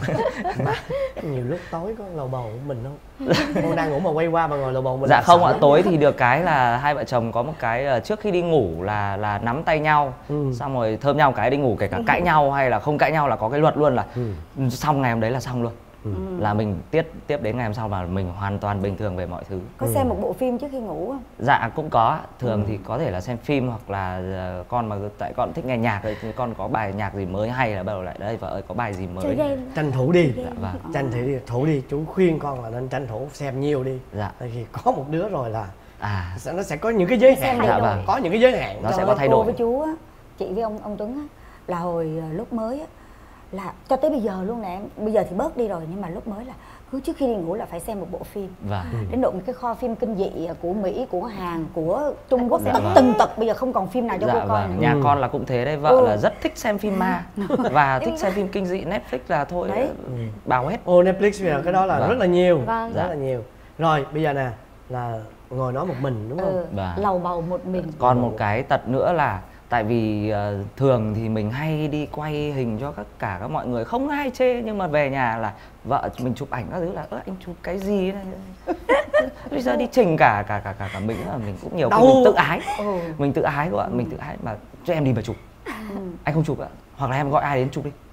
S3: nhiều lúc tối có lầu bầu của mình không? Con đang ngủ mà quay qua mà ngồi lầu bầu mình.
S9: Dạ không ạ, tối thì được cái là hai vợ chồng có một cái trước khi đi ngủ là nắm tay nhau, xong rồi thơm nhau cái đi ngủ, kể cả cãi nhau hay là không cãi nhau là có cái luật luôn là xong ngày hôm đấy là xong luôn. Là mình tiếp đến ngày hôm sau mà mình hoàn toàn bình thường về mọi thứ.
S7: Có xem một bộ phim trước khi ngủ không?
S9: Dạ cũng có, thường thì có thể là xem phim, hoặc là con mà tại con thích nghe nhạc ấy, thì con có bài nhạc gì mới hay là bắt đầu lại đây vợ ơi có bài gì mới.
S10: Chơi game.
S3: Tranh thủ đi.
S9: Dạ vâng.
S3: Tranh thủ đi, chú khuyên con là nên tranh thủ xem nhiều đi.
S9: Dạ.
S3: Tại vì có một đứa rồi là nó sẽ có những cái giới hạn.
S9: Dạ vâng.
S3: Có những cái giới hạn.
S9: Nó sẽ có thay
S7: Cô
S9: đổi.
S7: với chú á, chị với ông Tuấn á, là hồi lúc mới á, là cho tới bây giờ luôn nè em, bây giờ thì bớt đi rồi, nhưng mà lúc mới là cứ trước khi đi ngủ là phải xem một bộ phim.
S9: Vâng.
S7: Đến độ một cái kho phim kinh dị của Mỹ, của Hàn, của Trung Quốc,
S9: Dạ
S7: tất
S9: vâng.
S7: tần tật, bây giờ không còn phim nào cho
S9: Dạ
S7: cô coi
S9: vâng.
S7: nữa.
S9: Nhà con là cũng thế đấy, vợ là rất thích xem phim ma và thích xem phim kinh dị. Netflix là thôi
S7: Đấy.
S9: bao hết.
S3: Netflix bây giờ cái đó là
S9: Vâng.
S3: rất là nhiều.
S10: Vâng.
S3: Rất là nhiều. Rồi bây giờ nè là ngồi nói một mình đúng không?
S9: Vâng.
S7: Lầu bầu một mình.
S9: Còn một cái tật nữa là tại vì thường thì mình hay đi quay hình cho cả các mọi người, không ai chê, nhưng mà về nhà là vợ mình chụp ảnh các thứ là anh chụp cái gì này. Bây giờ đi chỉnh cả mình là mình cũng nhiều khi mình tự ái. Mình tự ái quá, mình tự ái mà cho em đi mà chụp. Anh không chụp ạ, hoặc là em gọi ai đến chụp đi.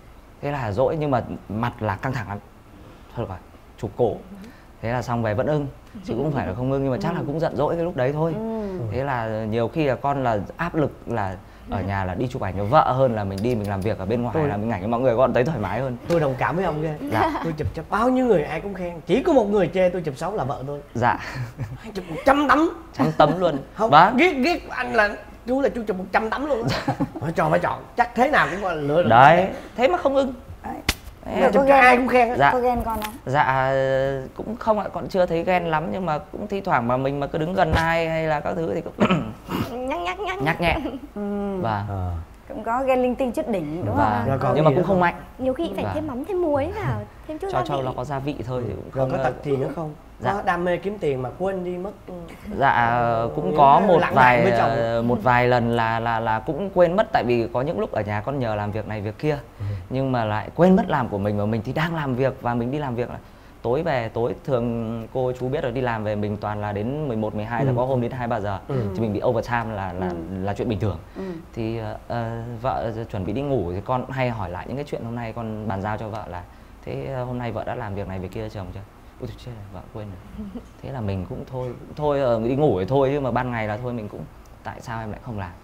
S9: Thế là dỗi nhưng mà mặt là căng thẳng lắm, thôi rồi chụp cổ. Thế là xong về vẫn ưng, chứ cũng phải là không ưng, nhưng mà chắc là cũng giận dỗi cái lúc đấy thôi. Thế là nhiều khi là con là áp lực là ở nhà là đi chụp ảnh cho vợ hơn là mình đi mình làm việc ở bên ngoài là mình ảnh cho mọi người, con thấy thoải mái hơn.
S3: Tôi đồng cảm với ông ghê.
S9: Dạ.
S3: Tôi chụp cho bao nhiêu người ai cũng khen, chỉ có một người chê tôi chụp xấu là vợ tôi.
S9: Dạ.
S3: Chụp 100 tấm.
S9: 100 tấm luôn.
S3: Không,
S9: Vâng.
S3: ghét anh là chú chụp 100 tấm luôn. Phải chọn, chắc thế nào cũng là lựa được.
S9: Đấy, thế mà không ưng.
S3: Chụp cho ai cũng khen.
S9: Dạ.
S7: Có ghen con không?
S9: Dạ cũng không ạ, con chưa thấy ghen lắm, nhưng mà cũng thi thoảng mà mình mà cứ đứng gần ai hay là các thứ thì cũng nhắc nhẹ. Và
S7: Cũng có ghen linh tinh chút đỉnh đúng không?
S9: nhưng mà cũng không mạnh.
S10: Nhiều khi phải thêm mắm thêm muối vào, thêm chút gia vị.
S9: Cho nó có gia vị thôi thì cũng
S3: Rồi
S9: không.
S3: có tật gì nữa không?
S9: Dạ.
S3: Có đam mê kiếm tiền mà quên đi mất.
S9: Dạ cũng có
S3: Lãng mạn với chồng.
S9: một vài lần là cũng quên mất, tại vì có những lúc ở nhà con nhờ làm việc này việc kia, nhưng mà lại quên mất làm của mình, và mình thì đang làm việc và mình đi làm việc là tối về, tối thường cô chú biết rồi, đi làm về mình toàn là đến 11, 12 giờ, có hôm đến 2-3 giờ thì mình bị overtime là chuyện bình thường. Thì vợ chuẩn bị đi ngủ thì con hay hỏi lại những cái chuyện hôm nay, con bàn giao cho vợ là thế hôm nay vợ đã làm việc này việc kia cho chồng chưa? Ôi trời chết rồi, vợ quên rồi. Thế là mình cũng thôi đi ngủ thì thôi, chứ mà ban ngày là thôi mình cũng tại sao em lại không làm.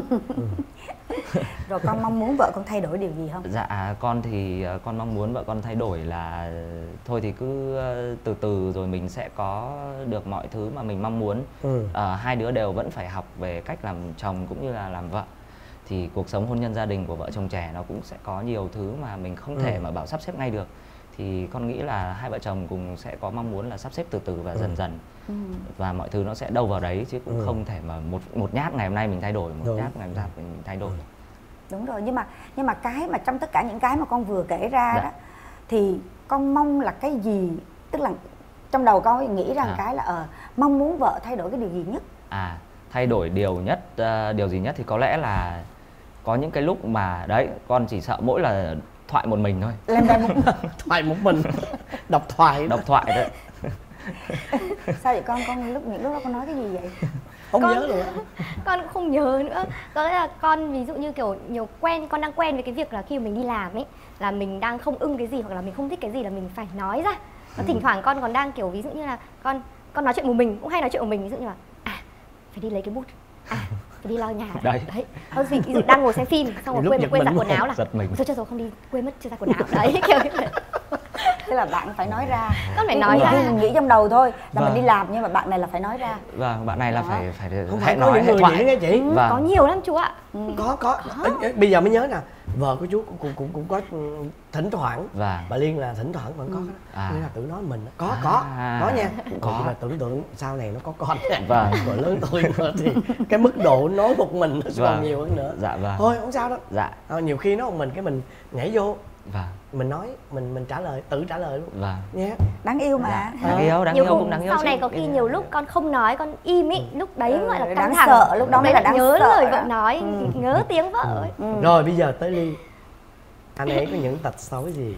S7: Rồi con mong muốn vợ con thay đổi điều gì không?
S9: Dạ con thì con mong muốn vợ con thay đổi là thôi thì cứ từ từ rồi mình sẽ có được mọi thứ mà mình mong muốn. Hai đứa đều vẫn phải học về cách làm chồng cũng như là làm vợ, thì cuộc sống hôn nhân gia đình của vợ chồng trẻ nó cũng sẽ có nhiều thứ mà mình không thể mà bảo sắp xếp ngay được. Thì con nghĩ là hai vợ chồng cùng sẽ có mong muốn là sắp xếp từ từ và dần dần, và mọi thứ nó sẽ đâu vào đấy, chứ cũng không thể mà một nhát ngày hôm nay mình thay đổi, một nhát ngày hôm sau mình thay đổi.
S7: Đúng rồi, nhưng mà cái mà trong tất cả những cái mà con vừa kể ra đó thì con mong là cái gì? Tức là trong đầu con nghĩ rằng cái là mong muốn vợ thay đổi cái điều gì nhất?
S9: Thay đổi điều gì nhất thì có lẽ là có những cái lúc mà đấy con chỉ sợ mỗi là thoại một mình thôi.
S3: Thoại một mình. Đọc thoại
S9: đấy.
S7: Sao vậy con những lúc đó con nói cái gì vậy?
S3: Không nhớ luôn.
S10: Con cũng không nhớ nữa. Có lẽ là con ví dụ như kiểu con đang quen với cái việc là khi mà mình đi làm ấy, là mình đang không ưng cái gì hoặc là mình không thích cái gì là mình phải nói ra. Và thỉnh thoảng con còn đang kiểu ví dụ như là con nói chuyện một mình, cũng hay nói chuyện một mình, ví dụ như là phải đi lấy cái bút, phải đi lau nhà đấy. Con ví dụ đang ngồi xem phim xong rồi quên giặt quần áo là thôi cho rồi không đi, quên mất chưa giặt quần áo đấy, kiểu như vậy.
S7: Thế là bạn phải nói ra.
S10: Con phải nói ra.
S7: Mình nghĩ trong đầu thôi là mình đi làm, nhưng mà bạn này là phải nói ra.
S9: Vâng, bạn này là phải
S3: không phải nói những người vậy nghe chị.
S10: Có nhiều lắm chú ạ.
S3: Có. Bây giờ mới nhớ nè, vợ của chú cũng có thỉnh thoảng.
S9: Bà
S3: Liên là thỉnh thoảng vẫn có. Nên là tự nói mình có nha. Có mà tưởng tượng sau này nó có con. Rồi lớn tuổi nữa thì cái mức độ nói một mình nó còn nhiều hơn nữa. Thôi không sao đâu. Nhiều khi nói một mình cái mình nhảy vô. Mình nói, mình trả lời, tự trả lời luôn. Nhé.
S7: Đáng yêu mà.
S9: Đáng yêu cũng đáng yêu.
S10: Sau này có khi nhiều lúc con không nói, con im ý, lúc đấy gọi là căng
S7: đáng
S10: thẳng.
S7: Sợ, lúc đó mới là đáng
S10: nhớ
S7: sợ
S10: lời
S7: đó.
S10: vợ nói, nhớ tiếng vợ ấy.
S3: Rồi bây giờ tới Ly. Anh ấy có những tật xấu gì?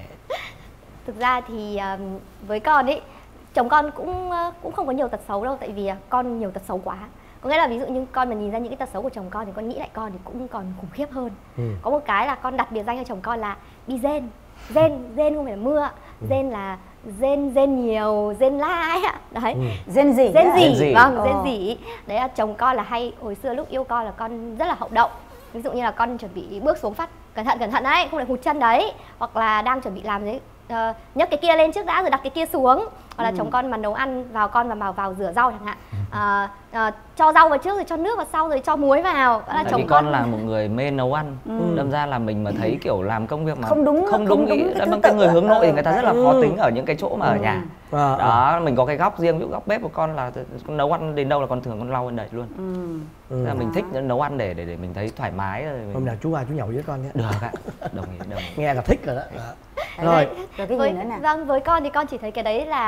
S10: Thực ra thì với con ấy, chồng con cũng không có nhiều tật xấu đâu, tại vì con nhiều tật xấu quá. Có nghĩa là ví dụ như con mà nhìn ra những cái tật xấu của chồng con thì con nghĩ lại con thì cũng còn khủng khiếp hơn. Có một cái là con đặt biệt danh cho chồng con là đi rên không phải là mưa, rên là rên nhiều, rên la ấy ạ. Đấy.
S7: Rên gì?
S10: Vâng, rên gì. Đấy là chồng con là hay, hồi xưa lúc yêu con là con rất là hậu đậu. Ví dụ như là con chuẩn bị bước xuống phát cẩn thận đấy, không lại hụt chân đấy, hoặc là đang chuẩn bị làm đấy, nhấc cái kia lên trước đã rồi đặt cái kia xuống, hoặc là chồng con mà nấu ăn vào con mà vào rửa rau chẳng hạn, cho rau vào trước rồi cho nước vào sau rồi cho muối vào.
S9: Tại vì con là một người mê nấu ăn, đâm ra là mình mà thấy kiểu làm công việc mà
S7: không đúng ý,
S9: cái người hướng nội thì người ta rất là khó tính ở những cái chỗ mà ở nhà. Đó, mình có cái góc riêng, ví dụ góc bếp của con là con nấu ăn đến đâu là con thường con lau lên đấy luôn. Là mình thích nấu ăn để mình thấy thoải mái rồi.
S3: Hôm nào chú nhậu với con nhé.
S9: Được ạ. Đồng ý.
S3: Nghe là thích rồi đó.
S7: Rồi cái gì nữa nè?
S10: Vâng, với con thì con chỉ thấy cái đấy là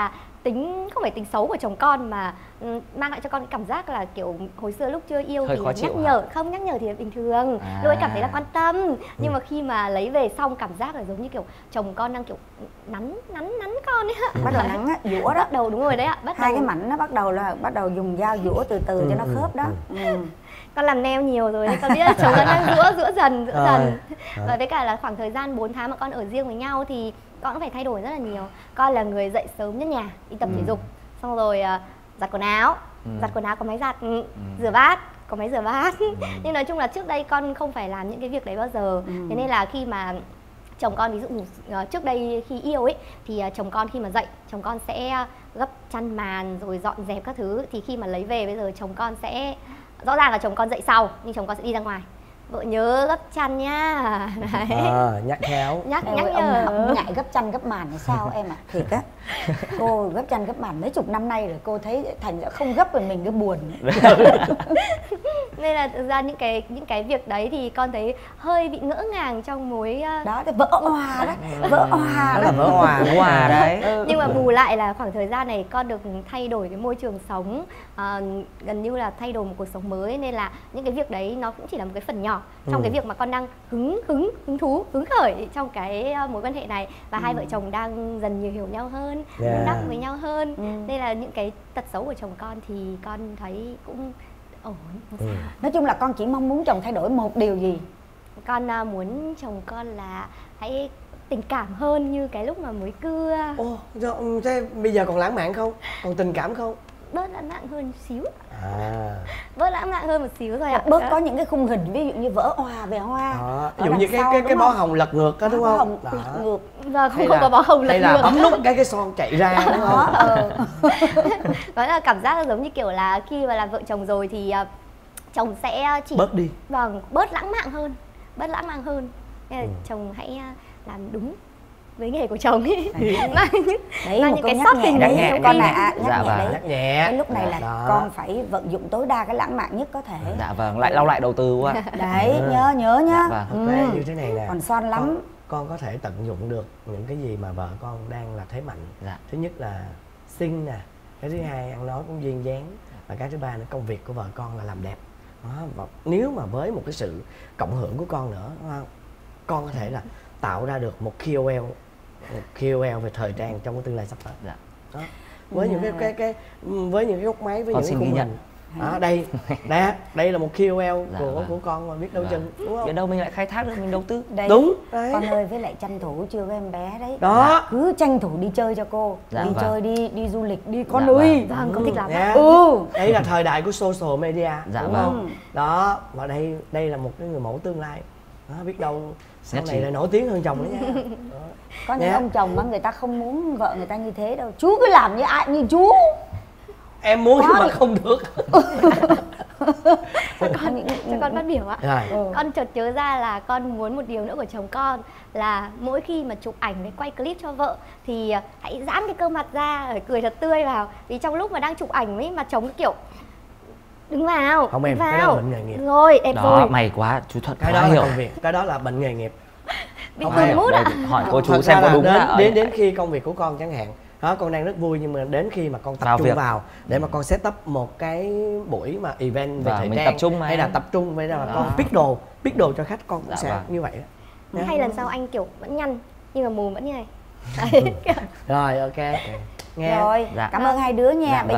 S10: tính không phải tính xấu của chồng con mà mang lại cho con cái cảm giác là kiểu hồi xưa lúc chưa yêu
S9: Hơi
S10: thì
S9: khó
S10: là
S9: chịu
S10: nhắc nhở, không nhắc nhở thì là bình thường, lúc ấy cảm thấy là quan tâm, nhưng mà khi mà lấy về xong cảm giác là giống như kiểu chồng con đang kiểu nắn con ấy ạ.
S7: Bắt đầu nắn á, dũa đó.
S10: Bắt đầu đúng rồi đấy ạ,
S7: Hai cái mảnh nó bắt đầu dùng dao dũa từ từ cho nó khớp đó.
S10: Con làm nail nhiều rồi nên con biết là chồng con đang dũa dần. Và với cả là khoảng thời gian 4 tháng mà con ở riêng với nhau thì con cũng phải thay đổi rất là nhiều. Con là người dậy sớm nhất nhà, đi tập thể dục, xong rồi giặt quần áo có máy giặt, rửa bát có máy rửa bát. Nhưng nói chung là trước đây con không phải làm những cái việc đấy bao giờ. Thế nên là khi mà chồng con, ví dụ trước đây khi yêu ấy thì chồng con khi mà dậy chồng con sẽ gấp chăn màn rồi dọn dẹp các thứ, thì khi mà lấy về bây giờ chồng con sẽ rõ ràng là chồng con dậy sau nhưng chồng con sẽ đi ra ngoài, vợ nhớ gấp chăn nhá. Đấy.
S3: Nhắc khéo.
S10: nhắc
S7: Ông không ngại gấp chăn gấp màn hay sao em ạ? Thiệt á, cô gấp chăn gấp màn mấy chục năm nay rồi, cô thấy Thành đã không gấp rồi mình cứ buồn.
S10: Nên là thực ra những cái việc đấy thì con thấy hơi bị ngỡ ngàng trong mối
S7: đó, cái vỡ hòa đó, vỡ hòa
S3: Đó là vỡ hòa đấy.
S10: Nhưng mà bù lại là khoảng thời gian này con được thay đổi cái môi trường sống, gần như là thay đổi một cuộc sống mới, nên là những cái việc đấy nó cũng chỉ là một cái phần nhỏ trong cái việc mà con đang hứng thú, hứng khởi trong cái mối quan hệ này, và hai vợ chồng đang dần nhiều hiểu nhau hơn, vun đắp với nhau hơn. Nên là những cái tật xấu của chồng con thì con thấy cũng ổn.
S7: Nói chung là con chỉ mong muốn chồng thay đổi một điều gì?
S10: Con muốn chồng con là hãy tình cảm hơn như cái lúc mà mới cưa.
S3: Thế bây giờ còn lãng mạn không? Còn tình cảm không?
S10: Bớt lãng mạn hơn xíu. Bớt lãng mạn hơn một xíu rồi ạ.
S7: Bớt có những cái khung hình ví dụ như vỡ òa về hoa.
S3: Ví dụ như cái bó hồng lật ngược đó đúng không?
S7: Hồng lật ngược.
S10: Vâng, không có bó hồng lật ngược.
S3: Hay là bấm nút cái son chạy ra đúng không?
S10: Đó là cảm giác giống như kiểu là khi mà làm vợ chồng rồi thì chồng sẽ chỉ
S3: bớt đi.
S10: Vâng, bớt lãng mạn hơn. Nên là chồng hãy làm đúng với nghề của chồng ấy.
S7: Đấy, một câu nhắc nhẹ đấy con này,
S3: nhắc nhẹ.
S7: Cái lúc này là con phải vận dụng tối đa cái lãng mạn nhất có thể.
S9: Dạ vâng, lại lau lại đầu tư quá.
S7: Đấy, nhớ nhá.
S3: Thực ra như thế này nè,
S7: còn son lắm.
S3: Con có thể tận dụng được những cái gì mà vợ con đang là thế mạnh. Thứ nhất là xinh nè, cái thứ hai ăn nói cũng duyên dáng, và cái thứ ba là công việc của vợ con là làm đẹp. Và nếu mà với một cái sự cộng hưởng của con nữa, đúng không? Con có thể là tạo ra được một KOL về thời trang trong cái tương lai sắp tới. Đó. Với những với những cái góc máy, với những cái khung hình. Đây là một KOL của con mà biết đâu chừng, đúng không?
S9: Biết đâu mình lại khai thác được, mình đầu tư.
S7: Đấy.
S3: Đúng. Đấy.
S7: Con ơi, với lại tranh thủ chưa với em bé đấy.
S3: Đó.
S7: Cứ tranh thủ đi chơi cho cô. Đi chơi, đi du lịch, đi con ơi.
S10: Vâng, con thích lắm.
S3: Đây là thời đại của social media, đúng
S9: vâng.
S3: không? Đó, và đây là một cái người mẫu tương lai. Đó, biết đâu sau này lại nổi tiếng hơn chồng nữa nha.
S7: Có những ông chồng mà người ta không muốn vợ người ta như thế đâu. Chú cứ làm như ai như chú.
S3: Em muốn nhưng mà không được.
S10: Cho con phát biểu ạ. Con chợt nhớ ra là con muốn một điều nữa của chồng con là mỗi khi mà chụp ảnh với quay clip cho vợ thì hãy giãn cái cơ mặt ra, cười thật tươi vào. Vì trong lúc mà đang chụp ảnh ấy mà chồng kiểu đứng vào,
S3: không em,
S10: vào.
S3: cái đó là bệnh nghề nghiệp.
S10: Rồi, đẹp
S9: đó,
S10: rồi.
S9: Mày quá, chú Thuật
S3: cái
S9: quá
S3: đó
S9: hiểu.
S3: là công việc, cái đó là bệnh nghề nghiệp.
S10: Bị tụt mút ạ.
S9: Hỏi cô chú xem có đúng là
S3: đến khi công việc của con chẳng hạn. Đó, con đang rất vui nhưng mà đến khi mà con tập trung vào để mà con set up một cái buổi mà event về thời trang
S9: tập trung
S3: hay là tập trung với là con pick đồ cho khách, con cũng sẽ như vậy đó.
S10: Hay lần sau anh kiểu vẫn nhăn nhưng mà mồm vẫn như này.
S3: Rồi, ok.
S7: Nghe. Rồi, cảm ơn hai đứa nha.